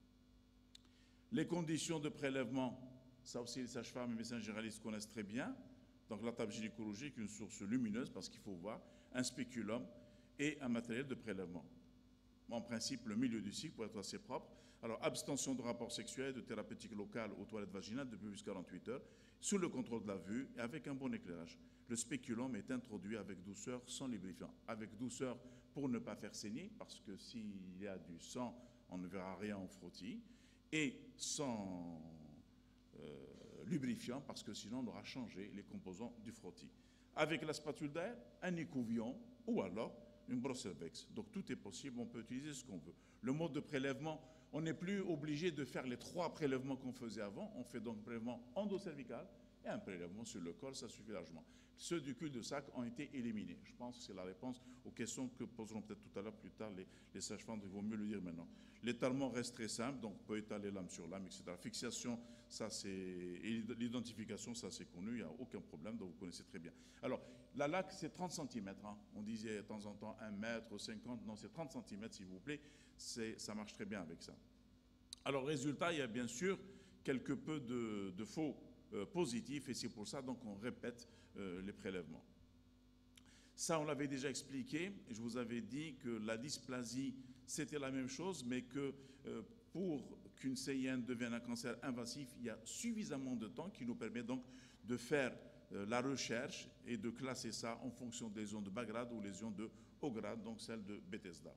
Les conditions de prélèvement, ça aussi, les sages-femmes et les médecins généralistes connaissent très bien. Donc, la table gynécologique, une source lumineuse, parce qu'il faut voir, un spéculum et un matériel de prélèvement. En principe, le milieu du cycle pour être assez propre. Alors, abstention de rapports sexuels, de thérapeutique locale aux toilettes vaginales depuis plus de quarante-huit heures, sous le contrôle de la vue et avec un bon éclairage. Le spéculum est introduit avec douceur, sans lubrifiant. Avec douceur pour ne pas faire saigner, parce que s'il y a du sang, on ne verra rien au frottis. Et sans euh, lubrifiant, parce que sinon on aura changé les composants du frottis. Avec la spatule d'air, un écouvillon ou alors une brosse cervex. Donc tout est possible, on peut utiliser ce qu'on veut. Le mode de prélèvement, on n'est plus obligé de faire les trois prélèvements qu'on faisait avant. On fait donc un prélèvement endocervical et un prélèvement sur le col, ça suffit largement. Ceux du cul-de-sac ont été éliminés. Je pense que c'est la réponse aux questions que poseront peut-être tout à l'heure plus tard les, les sages-femmes, il vaut mieux le dire maintenant. L'étalement reste très simple, donc on peut étaler lame sur lame, et cetera. Fixation, ça c'est... Et l'identification, ça c'est connu, il n'y a aucun problème, donc vous connaissez très bien. Alors, la laque, c'est trente centimètres. Hein. On disait de temps en temps un mètre, cinquante, non, c'est trente centimètres, s'il vous plaît. Ça marche très bien avec ça. Alors, résultat, il y a bien sûr quelque peu de, de faux euh, positifs, et c'est pour ça donc on répète euh, les prélèvements. Ça, on l'avait déjà expliqué. Je vous avais dit que la dysplasie, c'était la même chose, mais que euh, pour qu'une C I N devienne un cancer invasif, il y a suffisamment de temps qui nous permet donc de faire euh, la recherche et de classer ça en fonction des lésions de bas grade ou lésions de haut grade, donc celle de Bethesda.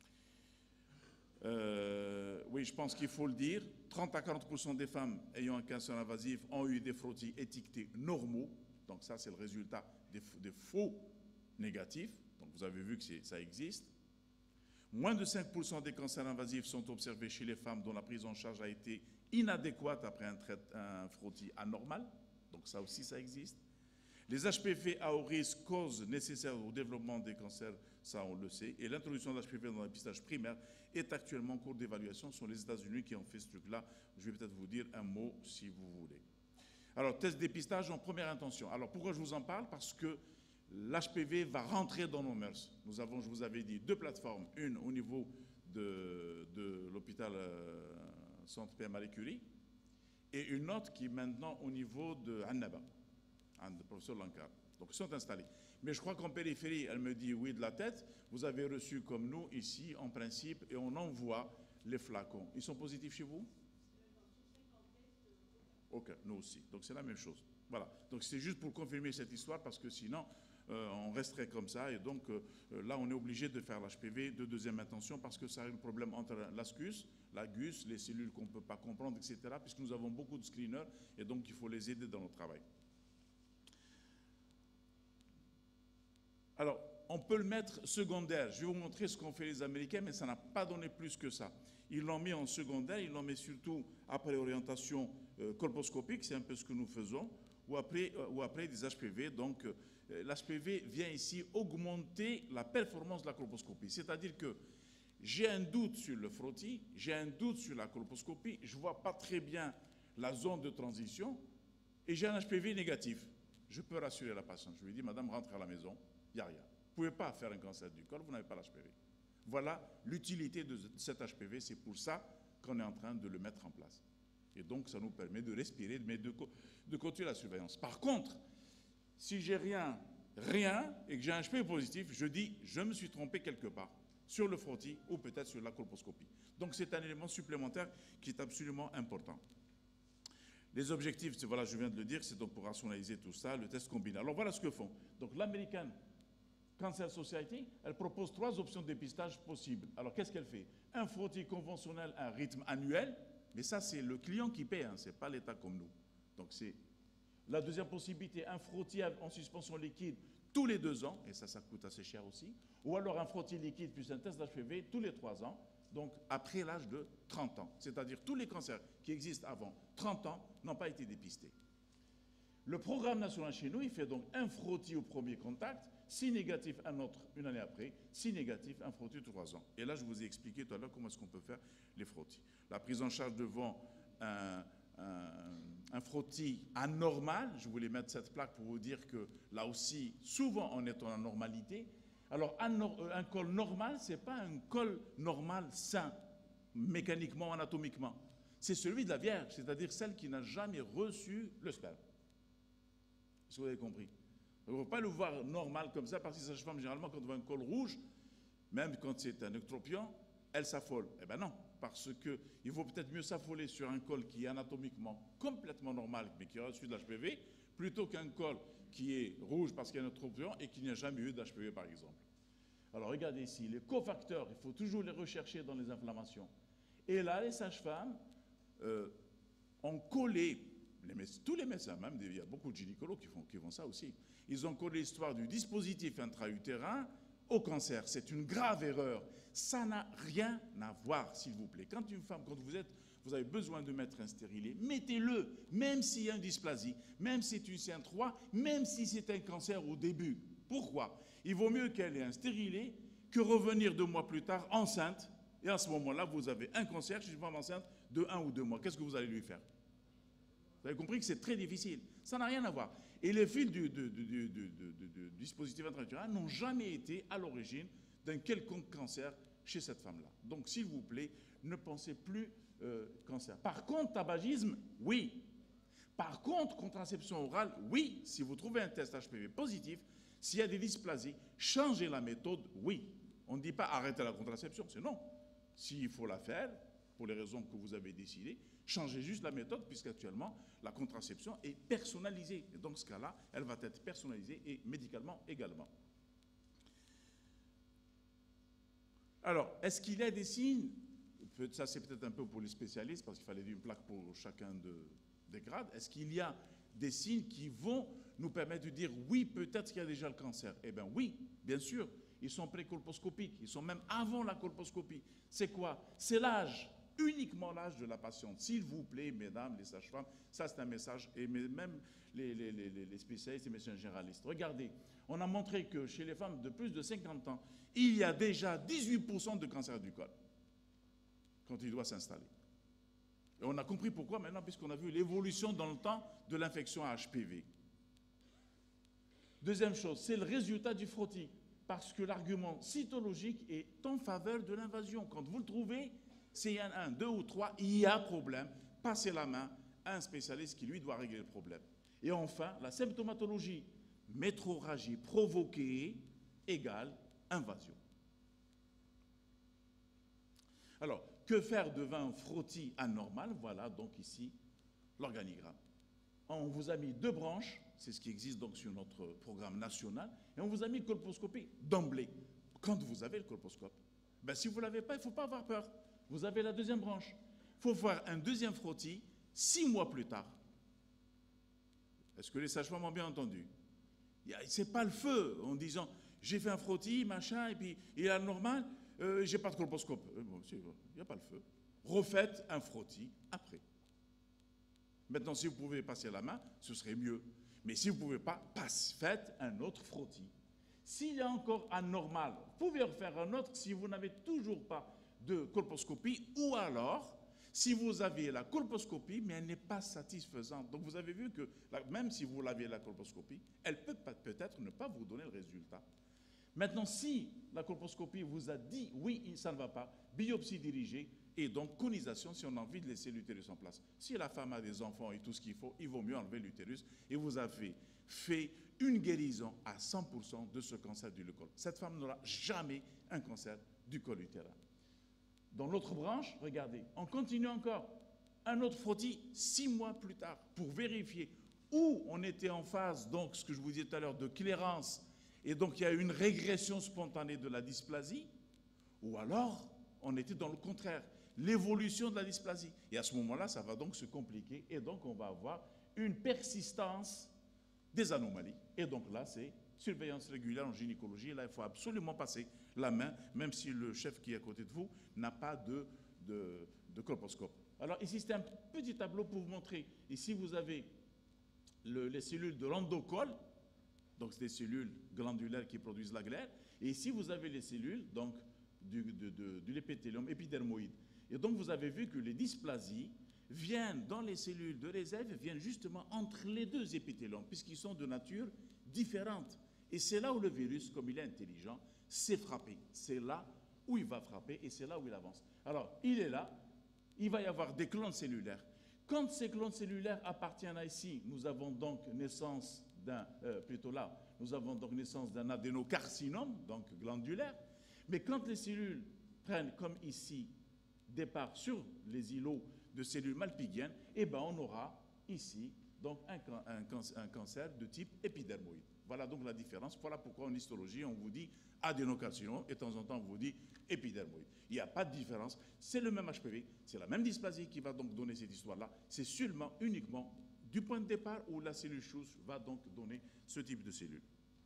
Euh, oui, je pense qu'il faut le dire. trente à quarante pour cent des femmes ayant un cancer invasif ont eu des frottis étiquetés normaux. Donc ça, c'est le résultat des, des faux négatifs. Donc vous avez vu que ça existe. Moins de cinq pour cent des cancers invasifs sont observés chez les femmes dont la prise en charge a été inadéquate après un, un frottis anormal. Donc ça aussi, ça existe. Les H P V à haut risque, cause nécessaire au développement des cancers, ça on le sait. Et l'introduction d'H P V dans le dépistage primaire est actuellement en cours d'évaluation. Ce sont les États-Unis qui ont fait ce truc-là. Je vais peut-être vous dire un mot si vous voulez. Alors, test dépistage en première intention. Alors, pourquoi je vous en parle? Parce que l'H P V va rentrer dans nos mœurs. Nous avons, je vous avais dit, deux plateformes. Une au niveau de, de l'hôpital euh, Centre P. Marie Curie et une autre qui est maintenant au niveau de Annaba, le professeur Lankar. Donc, ils sont installés. Mais je crois qu'en périphérie, elle me dit oui de la tête. Vous avez reçu comme nous ici, en principe, et on envoie les flacons. Ils sont positifs chez vous? Ok, nous aussi. Donc c'est la même chose. Voilà. Donc c'est juste pour confirmer cette histoire parce que sinon, euh, on resterait comme ça. Et donc euh, là, on est obligé de faire l'H P V de deuxième intention parce que ça a un problème entre l'ascus, la gus, les cellules qu'on ne peut pas comprendre, et cetera. Puisque nous avons beaucoup de screeners et donc il faut les aider dans notre travail. Alors, on peut le mettre secondaire. Je vais vous montrer ce qu'ont fait les Américains, mais ça n'a pas donné plus que ça. Ils l'ont mis en secondaire, ils l'ont mis surtout après orientation euh, colposcopique, c'est un peu ce que nous faisons, ou après, euh, ou après des H P V. Donc, euh, l'H P V vient ici augmenter la performance de la colposcopie. C'est-à-dire que j'ai un doute sur le frottis, j'ai un doute sur la colposcopie, je ne vois pas très bien la zone de transition, et j'ai un H P V négatif. Je peux rassurer la patiente. Je lui dis, madame, rentre à la maison. Il n'y a rien. Vous ne pouvez pas faire un cancer du col, vous n'avez pas l'H P V. Voilà l'utilité de cet H P V, c'est pour ça qu'on est en train de le mettre en place. Et donc, ça nous permet de respirer, mais de, de continuer la surveillance. Par contre, si j'ai rien, rien, et que j'ai un H P V positif, je dis, je me suis trompé quelque part, sur le frottis ou peut-être sur la colposcopie. Donc, c'est un élément supplémentaire qui est absolument important. Les objectifs, voilà, je viens de le dire, c'est donc pour rationaliser tout ça, le test combiné. Alors, voilà ce que font. Donc, l'American Cancer Society, elle propose trois options de dépistage possibles. Alors, qu'est-ce qu'elle fait? Un frottis conventionnel à un rythme annuel, mais ça, c'est le client qui paie, hein, ce n'est pas l'État comme nous. Donc, c'est la deuxième possibilité, un frottis en suspension liquide tous les deux ans, et ça, ça coûte assez cher aussi, ou alors un frottis liquide plus un test d'H P V tous les trois ans, donc après l'âge de trente ans. C'est-à-dire tous les cancers qui existent avant trente ans n'ont pas été dépistés. Le programme national chez nous, il fait donc un frottis au premier contact, si négatif, un autre une année après, si négatif, un frottis trois ans. Et là, je vous ai expliqué tout à l'heure comment est-ce qu'on peut faire les frottis. La prise en charge devant un, un, un frottis anormal, je voulais mettre cette plaque pour vous dire que là aussi, souvent on est en anormalité. Alors, un, un col normal, ce n'est pas un col normal sain, mécaniquement, anatomiquement. C'est celui de la Vierge, c'est-à-dire celle qui n'a jamais reçu le sperme. Est-ce que vous avez compris? On ne peut pas le voir normal comme ça, parce que sage-femme, généralement, quand on voit un col rouge, même quand c'est un ectropion, elle s'affole. Eh bien non, parce qu'il vaut peut-être mieux s'affoler sur un col qui est anatomiquement complètement normal, mais qui a reçu de l'H P V, plutôt qu'un col qui est rouge parce qu'il y a un ectropion et qui n'a jamais eu d'H P V, par exemple. Alors, regardez ici, les cofacteurs, il faut toujours les rechercher dans les inflammations. Et là, les sages-femmes euh, ont collé, les tous les médecins, même, il y a beaucoup de gynécologues qui font, qui font ça aussi, ils ont collé l'histoire du dispositif intra-utérin au cancer. C'est une grave erreur. Ça n'a rien à voir, s'il vous plaît. Quand une femme, quand vous êtes, vous avez besoin de mettre un stérilet, mettez-le, même s'il y a une dysplasie, même si c'est une C un trois, même si c'est un cancer au début. Pourquoi? Il vaut mieux qu'elle ait un stérilet que revenir deux mois plus tard enceinte. Et à ce moment-là, vous avez un cancer chez une femme enceinte de un ou deux mois. Qu'est-ce que vous allez lui faire? Vous avez compris que c'est très difficile. Ça n'a rien à voir. Et les fils du, du, du, du, du, du, du dispositif intra-utérin n'ont jamais été à l'origine d'un quelconque cancer chez cette femme-là. Donc, s'il vous plaît, ne pensez plus euh, cancer. Par contre, tabagisme, oui. Par contre, contraception orale, oui. Si vous trouvez un test H P V positif, s'il y a des dysplasies, changez la méthode, oui. On ne dit pas arrêtez la contraception, c'est non. S'il faut la faire, pour les raisons que vous avez décidées, changez juste la méthode, puisqu'actuellement, la contraception est personnalisée. Et dans ce cas-là, elle va être personnalisée et médicalement également. Alors, est-ce qu'il y a des signes? Ça, c'est peut-être un peu pour les spécialistes, parce qu'il fallait une plaque pour chacun de, des grades. Est-ce qu'il y a des signes qui vont nous permettre de dire oui, peut-être qu'il y a déjà le cancer? Eh bien oui, bien sûr. Ils sont pré-colposcopiques, ils sont même avant la colposcopie. C'est quoi? C'est l'âge, uniquement l'âge de la patiente. S'il vous plaît, mesdames, les sages-femmes, ça c'est un message, et même les, les, les, les spécialistes et les médecins généralistes. Regardez, on a montré que chez les femmes de plus de cinquante ans, il y a déjà dix-huit pour cent de cancer du col, quand il doit s'installer. Et on a compris pourquoi maintenant, puisqu'on a vu l'évolution dans le temps de l'infection à H P V. Deuxième chose, c'est le résultat du frottis. Parce que l'argument cytologique est en faveur de l'invasion. Quand vous le trouvez, c'est un, deux ou trois, il y a problème. Passez la main à un spécialiste qui, lui, doit régler le problème. Et enfin, la symptomatologie. métrorragie provoquée égale invasion. Alors, que faire devant un frottis anormal? Voilà donc ici l'organigramme. On vous a mis deux branches, c'est ce qui existe donc sur notre programme national, et on vous a mis colposcopie d'emblée. Quand vous avez le colposcope, ben si vous ne l'avez pas, il ne faut pas avoir peur. Vous avez la deuxième branche. Il faut faire un deuxième frottis six mois plus tard. Est-ce que les sages-femmes ont bien entendu? Ce n'est pas le feu en disant j'ai fait un frottis, machin, et puis il est anormal, euh, j'ai pas de colposcope. Euh, bon, il n'y a pas le feu. Refaites un frottis après. Maintenant, si vous pouvez passer la main, ce serait mieux. Mais si vous ne pouvez pas, passe, faites un autre frottis. S'il y a encore anormal, vous pouvez refaire un autre si vous n'avez toujours pas de colposcopie, ou alors si vous avez la colposcopie, mais elle n'est pas satisfaisante. Donc vous avez vu que même si vous l'avez la colposcopie, elle peut peut-être ne pas vous donner le résultat. Maintenant, si la colposcopie vous a dit oui, ça ne va pas, biopsie dirigée et donc conisation si on a envie de laisser l'utérus en place. Si la femme a des enfants et tout ce qu'il faut, il vaut mieux enlever l'utérus et vous avez fait une guérison à cent pour cent de ce cancer du col. Cette femme n'aura jamais un cancer du col utérin. Dans l'autre branche, regardez, on continue encore. Un autre frottis six mois plus tard pour vérifier où on était en phase, donc ce que je vous disais tout à l'heure, de clairance, et donc il y a une régression spontanée de la dysplasie, ou alors on était dans le contraire, l'évolution de la dysplasie. Et à ce moment-là, ça va donc se compliquer, et donc on va avoir une persistance des anomalies. Et donc là, c'est surveillance régulière en gynécologie. Et là, il faut absolument passer la main, même si le chef qui est à côté de vous n'a pas de, de, de colposcope. Alors ici, c'est un petit tableau pour vous montrer. Ici, vous avez le, les cellules de l'endocole, donc c'est des cellules glandulaires qui produisent la glaire. Et ici, vous avez les cellules donc, du, de, de, de l'épithélium épidermoïde. Et donc, vous avez vu que les dysplasies viennent dans les cellules de réserve, viennent justement entre les deux épithéliums, puisqu'ils sont de nature différente. Et c'est là où le virus, comme il est intelligent, s'est frappé. C'est là où il va frapper et c'est là où il avance. Alors, il est là, il va y avoir des clones cellulaires. Quand ces clones cellulaires appartiennent à ici, nous avons donc naissance d'un, euh, plutôt là, nous avons donc naissance d'un adénocarcinome, donc glandulaire. Mais quand les cellules prennent, comme ici, départ sur les îlots de cellules malpighiennes, eh ben on aura ici donc un, un, un cancer de type épidermoïde. Voilà donc la différence. Voilà pourquoi en histologie, on vous dit adénocarcinome et de temps en temps, on vous dit épidermoïde. Il n'y a pas de différence. C'est le même H P V, c'est la même dysplasie qui va donc donner cette histoire-là. C'est seulement, uniquement, du point de départ où la cellule souche va donc donner ce type de cellule.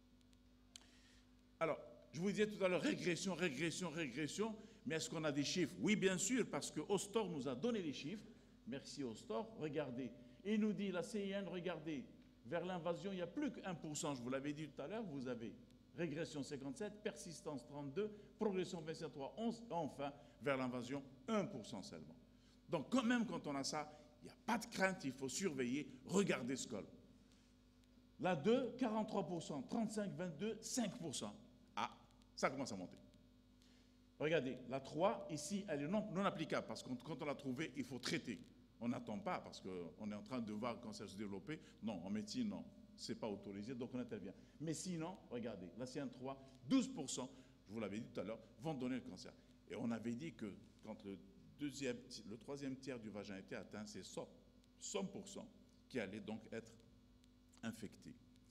Alors, je vous disais tout à l'heure, régression, régression, régression, mais est-ce qu'on a des chiffres? Oui, bien sûr, parce que Ostor nous a donné les chiffres. Merci Ostor, regardez. Il nous dit, la C I N, regardez, vers l'invasion, il n'y a plus que un pour cent, je vous l'avais dit tout à l'heure, vous avez régression cinquante-sept, persistance trente-deux, progression vingt-trois, onze, et enfin, vers l'invasion, un pour cent seulement. Donc, quand même, quand on a ça, il n'y a pas de crainte, il faut surveiller, regardez ce col. La deux, quarante-trois pour cent, trente-cinq, vingt-deux, cinq pour cent. Ah, ça commence à monter. Regardez, la trois, ici, elle est non, non applicable, parce que quand on l'a trouvée, il faut traiter. On n'attend pas, parce qu'on est en train de voir le cancer se développer. Non, en médecine, non, ce n'est pas autorisé, donc on intervient. Mais sinon, regardez, la C un trois, douze pour cent, je vous l'avais dit tout à l'heure, vont donner le cancer. Et on avait dit que quand le, deuxième, le troisième tiers du vagin était atteint, c'est cent pour cent qui allait donc être infecté.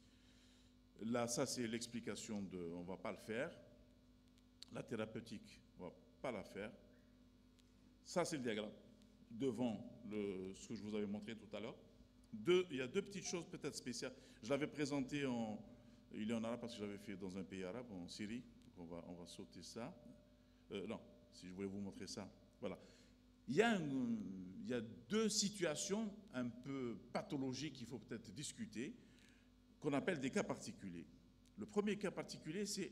Là, ça, c'est l'explication de « on ne va pas le faire ». La thérapeutique, on ne va pas la faire. Ça, c'est le diagramme devant le, ce que je vous avais montré tout à l'heure. Il y a deux petites choses peut-être spéciales. Je l'avais présenté en... Il est en arabe parce que j'avais fait dans un pays arabe, en Syrie. Donc on va, on va sauter ça. Euh, non, si je voulais vous montrer ça. Voilà. Il y a, un, il y a deux situations un peu pathologiques qu'il faut peut-être discuter, qu'on appelle des cas particuliers. Le premier cas particulier, c'est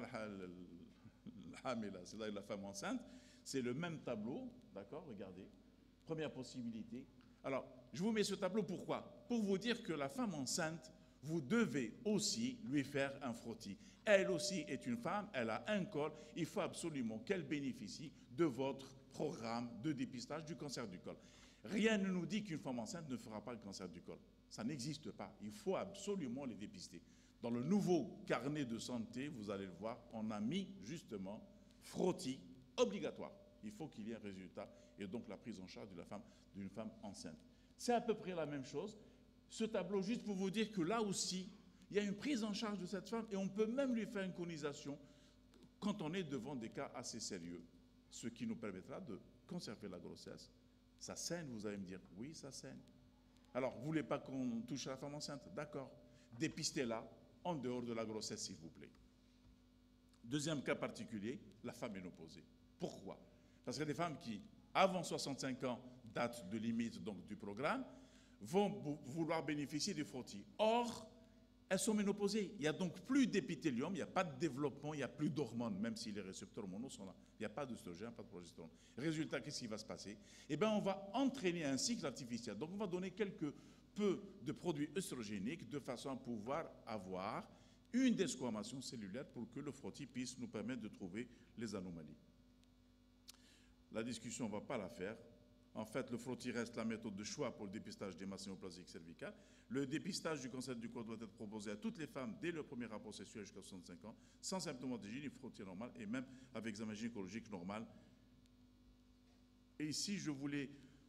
c'est la femme enceinte. C'est le même tableau, d'accord, regardez. Première possibilité. Alors, je vous mets ce tableau pourquoi? Pour vous dire que la femme enceinte, vous devez aussi lui faire un frottis. Elle aussi est une femme, elle a un col, il faut absolument qu'elle bénéficie de votre programme de dépistage du cancer du col. Rien ne nous dit qu'une femme enceinte ne fera pas le cancer du col. Ça n'existe pas. Il faut absolument les dépister. Dans le nouveau carnet de santé, vous allez le voir, on a mis justement frottis obligatoire. Il faut qu'il y ait un résultat et donc la prise en charge de la femme, d'une femme enceinte. C'est à peu près la même chose. Ce tableau, juste pour vous dire que là aussi, il y a une prise en charge de cette femme et on peut même lui faire une colonisation quand on est devant des cas assez sérieux, ce qui nous permettra de conserver la grossesse. Ça saigne, vous allez me dire. Oui, ça saigne. Alors, vous ne voulez pas qu'on touche à la femme enceinte? D'accord. Dépistez-la en dehors de la grossesse, s'il vous plaît. Deuxième cas particulier, la femme ménopausée. Pourquoi? Parce qu'il y a des femmes qui, avant soixante-cinq ans, date de limite donc, du programme, vont vouloir bénéficier du frottis. Or, elles sont ménopausées. Il n'y a donc plus d'épithélium, il n'y a pas de développement, il n'y a plus d'hormones, même si les récepteurs hormonaux sont là. Il n'y a pas d'œstrogène, pas de progestérone. Résultat, qu'est-ce qui va se passer? Eh bien, on va entraîner un cycle artificiel. Donc, on va donner quelques peu de produits œstrogéniques de façon à pouvoir avoir une desquamation cellulaire pour que le frottis puisse nous permettre de trouver les anomalies. La discussion, on ne va pas la faire. En fait, le frottis reste la méthode de choix pour le dépistage des masses néoplasiques cervicales. Le dépistage du cancer du col doit être proposé à toutes les femmes dès le premier rapport sexuel jusqu'à soixante-cinq ans, sans symptomatologie, frottis normal et même avec examen gynécologique normal. Et ici, je voulais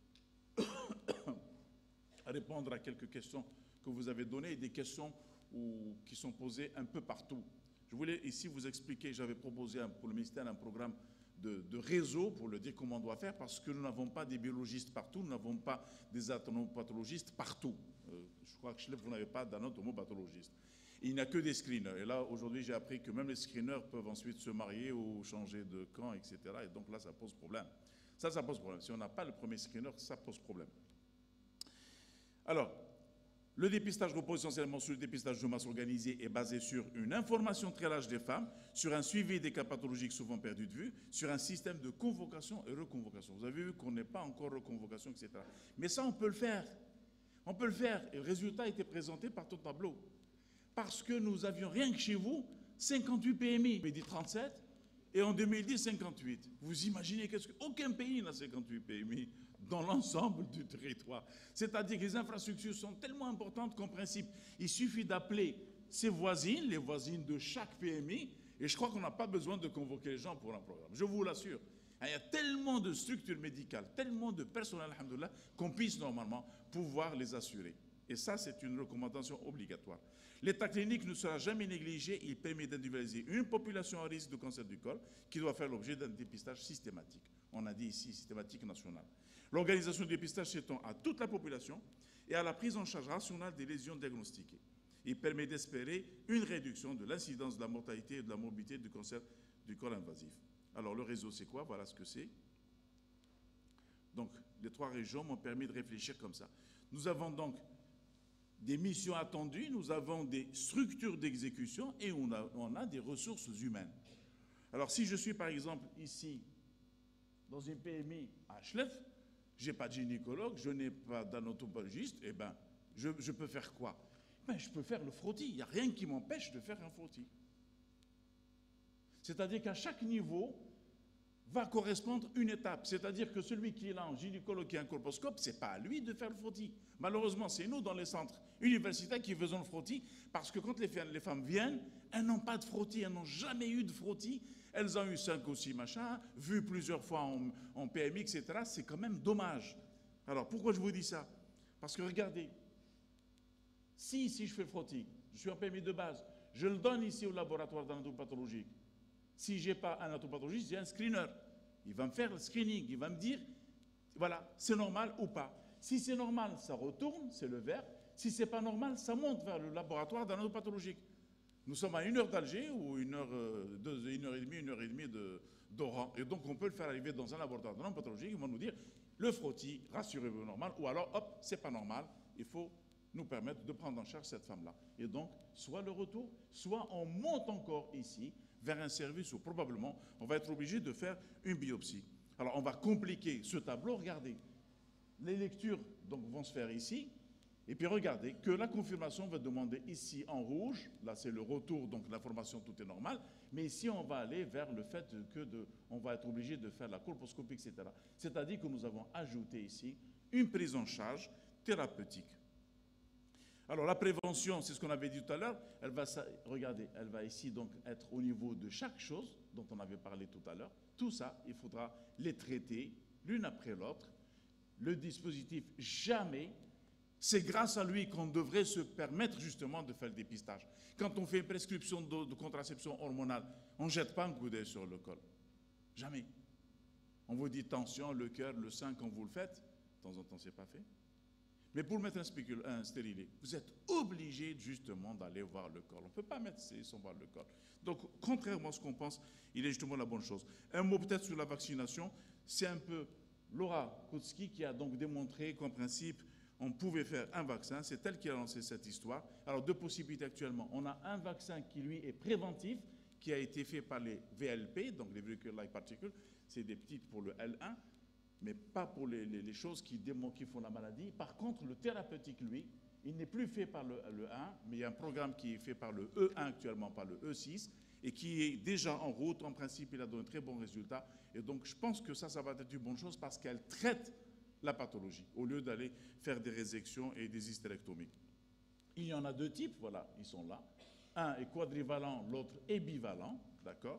répondre à quelques questions que vous avez données et des questions où, qui sont posées un peu partout. Je voulais ici vous expliquer, j'avais proposé pour le ministère un programme De, de réseau pour le dire comment on doit faire parce que nous n'avons pas des biologistes partout, nous n'avons pas des anatomopathologistes partout. Euh, je crois que chez vous n'avez pas d'anatomopathologiste. Il n'y a que des screeners. Et là, aujourd'hui, j'ai appris que même les screeners peuvent ensuite se marier ou changer de camp, et cetera. Et donc là, ça pose problème. Ça, ça pose problème. Si on n'a pas le premier screener, ça pose problème. Alors, le dépistage repose essentiellement sur le dépistage de masse organisée et basé sur une information très large des femmes, sur un suivi des cas pathologiques souvent perdus de vue, sur un système de convocation et reconvocation. Vous avez vu qu'on n'est pas encore reconvocation, et cetera. Mais ça, on peut le faire. On peut le faire. Et le résultat a été présenté par ton tableau. Parce que nous avions rien que chez vous, cinquante-huit P M I. Mais dit trente-sept et en deux mille dix, cinquante-huit. Vous imaginez qu'est-ce que... Aucun pays n'a cinquante-huit P M I. Dans l'ensemble du territoire. C'est-à-dire que les infrastructures sont tellement importantes qu'en principe, il suffit d'appeler ses voisines, les voisines de chaque P M I, et je crois qu'on n'a pas besoin de convoquer les gens pour un programme. Je vous l'assure. Il y a tellement de structures médicales, tellement de personnel, alhamdoulilah, qu'on puisse normalement pouvoir les assurer. Et ça, c'est une recommandation obligatoire. L'état clinique ne sera jamais négligé. Il permet d'individualiser une population à risque de cancer du col qui doit faire l'objet d'un dépistage systématique. On a dit ici systématique national. L'organisation du dépistage s'étend à toute la population et à la prise en charge rationnelle des lésions diagnostiquées. Il permet d'espérer une réduction de l'incidence de la mortalité et de la morbidité du cancer du col invasif. Alors le réseau, c'est quoi? Voilà ce que c'est. Donc les trois régions m'ont permis de réfléchir comme ça. Nous avons donc des missions attendues, nous avons des structures d'exécution et on a, on a des ressources humaines. Alors si je suis par exemple ici dans une P M I à Schleff, je n'ai pas de gynécologue, je n'ai pas d'anatomopathologiste, eh bien, je, je peux faire quoi? Ben, je peux faire le frottis. Il n'y a rien qui m'empêche de faire un frottis. C'est-à-dire qu'à chaque niveau va correspondre une étape. C'est-à-dire que celui qui est là en gynécologue qui a un colposcope, ce n'est pas à lui de faire le frottis. Malheureusement, c'est nous dans les centres universitaires qui faisons le frottis parce que quand les, les femmes viennent, elles n'ont pas de frottis, elles n'ont jamais eu de frottis. Elles ont eu cinq ou six machins, vu plusieurs fois en, en P M I, et cetera. C'est quand même dommage. Alors, pourquoi je vous dis ça? Parce que regardez, si ici je fais le frottis, je suis en P M I de base, je le donne ici au laboratoire d'anatopathologie. Si je n'ai pas un anatopathologiste, j'ai un screener. Il va me faire le screening, il va me dire, voilà, c'est normal ou pas. Si c'est normal, ça retourne, c'est le vert. Si ce n'est pas normal, ça monte vers le laboratoire d'anatopathologie. Nous sommes à une heure d'Alger ou une heure, deux, une heure et demie, une heure et demie d'Oran. Et donc, on peut le faire arriver dans un laboratoire de pathologique. Ils vont nous dire, le frottis, rassurez-vous, normal. Ou alors, hop, c'est pas normal. Il faut nous permettre de prendre en charge cette femme-là. Et donc, soit le retour, soit on monte encore ici vers un service où probablement on va être obligé de faire une biopsie. Alors, on va compliquer ce tableau. Regardez, les lectures donc, vont se faire ici. Et puis regardez que la confirmation va demander ici en rouge, là c'est le retour, donc l'information tout est normal, mais ici on va aller vers le fait que de, on va être obligé de faire la colposcopie, et cetera. C'est-à-dire que nous avons ajouté ici une prise en charge thérapeutique. Alors la prévention, c'est ce qu'on avait dit tout à l'heure, elle va, regardez, elle va ici donc être au niveau de chaque chose dont on avait parlé tout à l'heure. Tout ça, il faudra les traiter l'une après l'autre. Le dispositif, jamais, c'est grâce à lui qu'on devrait se permettre justement de faire le dépistage. Quand on fait une prescription de, de contraception hormonale, on ne jette pas un coup d'œil sur le col. Jamais. On vous dit tension, le cœur, le sein, quand vous le faites, de temps en temps, ce n'est pas fait. Mais pour mettre un, spicule, un stérilet, vous êtes obligé justement d'aller voir le col. On ne peut pas mettre sans voir le col. Donc, contrairement à ce qu'on pense, il est justement la bonne chose. Un mot peut-être sur la vaccination, c'est un peu Laura Koutzki qui a donc démontré qu'en principe, on pouvait faire un vaccin. C'est elle qui a lancé cette histoire. Alors, deux possibilités actuellement. On a un vaccin qui, lui, est préventif, qui a été fait par les V L P, donc les Vehicle-Like Particles. C'est des petites pour le L un. Mais pas pour les, les, les choses qui, qui font la maladie. Par contre, le thérapeutique, lui, il n'est plus fait par le, le un, mais il y a un programme qui est fait par le E un actuellement, par le E six, et qui est déjà en route. En principe, il a donné un très bon résultat. Et donc, je pense que ça, ça va être une bonne chose parce qu'elle traite la pathologie, au lieu d'aller faire des résections et des hystérectomies. Il y en a deux types, voilà, ils sont là. Un est quadrivalent, l'autre est bivalent, d'accord?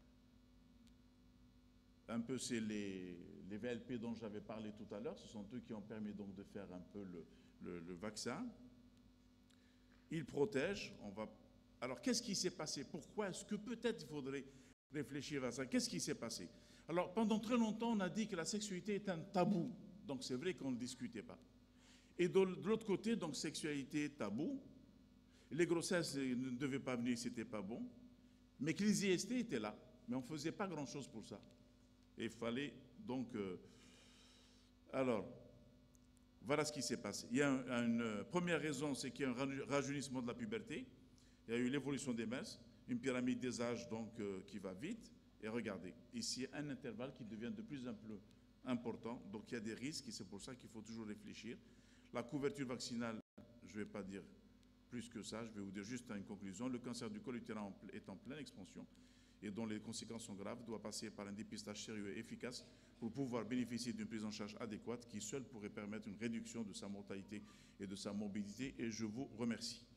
Un peu, c'est les, les V L P dont j'avais parlé tout à l'heure. Ce sont eux qui ont permis donc de faire un peu le, le, le vaccin. Ils protègent. On va... Alors, qu'est-ce qui s'est passé? Pourquoi est-ce que peut-être il faudrait réfléchir à ça? Qu'est-ce qui s'est passé? Alors, pendant très longtemps, on a dit que la sexualité est un tabou. Donc, c'est vrai qu'on ne discutait pas. Et de l'autre côté, donc, sexualité tabou. Les grossesses ne devaient pas venir, c'était pas bon. Mais que les I S T étaient là. Mais on ne faisait pas grand-chose pour ça. Et il fallait donc... Euh, alors, voilà ce qui s'est passé. Il y a un, une euh, première raison, c'est qu'il y a un rajeunissement de la puberté. Il y a eu l'évolution des mœurs, une pyramide des âges donc, euh, qui va vite. Et regardez, ici, un intervalle qui devient de plus en plus important. Donc, il y a des risques et c'est pour ça qu'il faut toujours réfléchir. La couverture vaccinale, je ne vais pas dire plus que ça, je vais vous dire juste une conclusion. Le cancer du col utérin est en pleine expansion et dont les conséquences sont graves, doit passer par un dépistage sérieux et efficace pour pouvoir bénéficier d'une prise en charge adéquate qui seule pourrait permettre une réduction de sa mortalité et de sa morbidité. Et je vous remercie.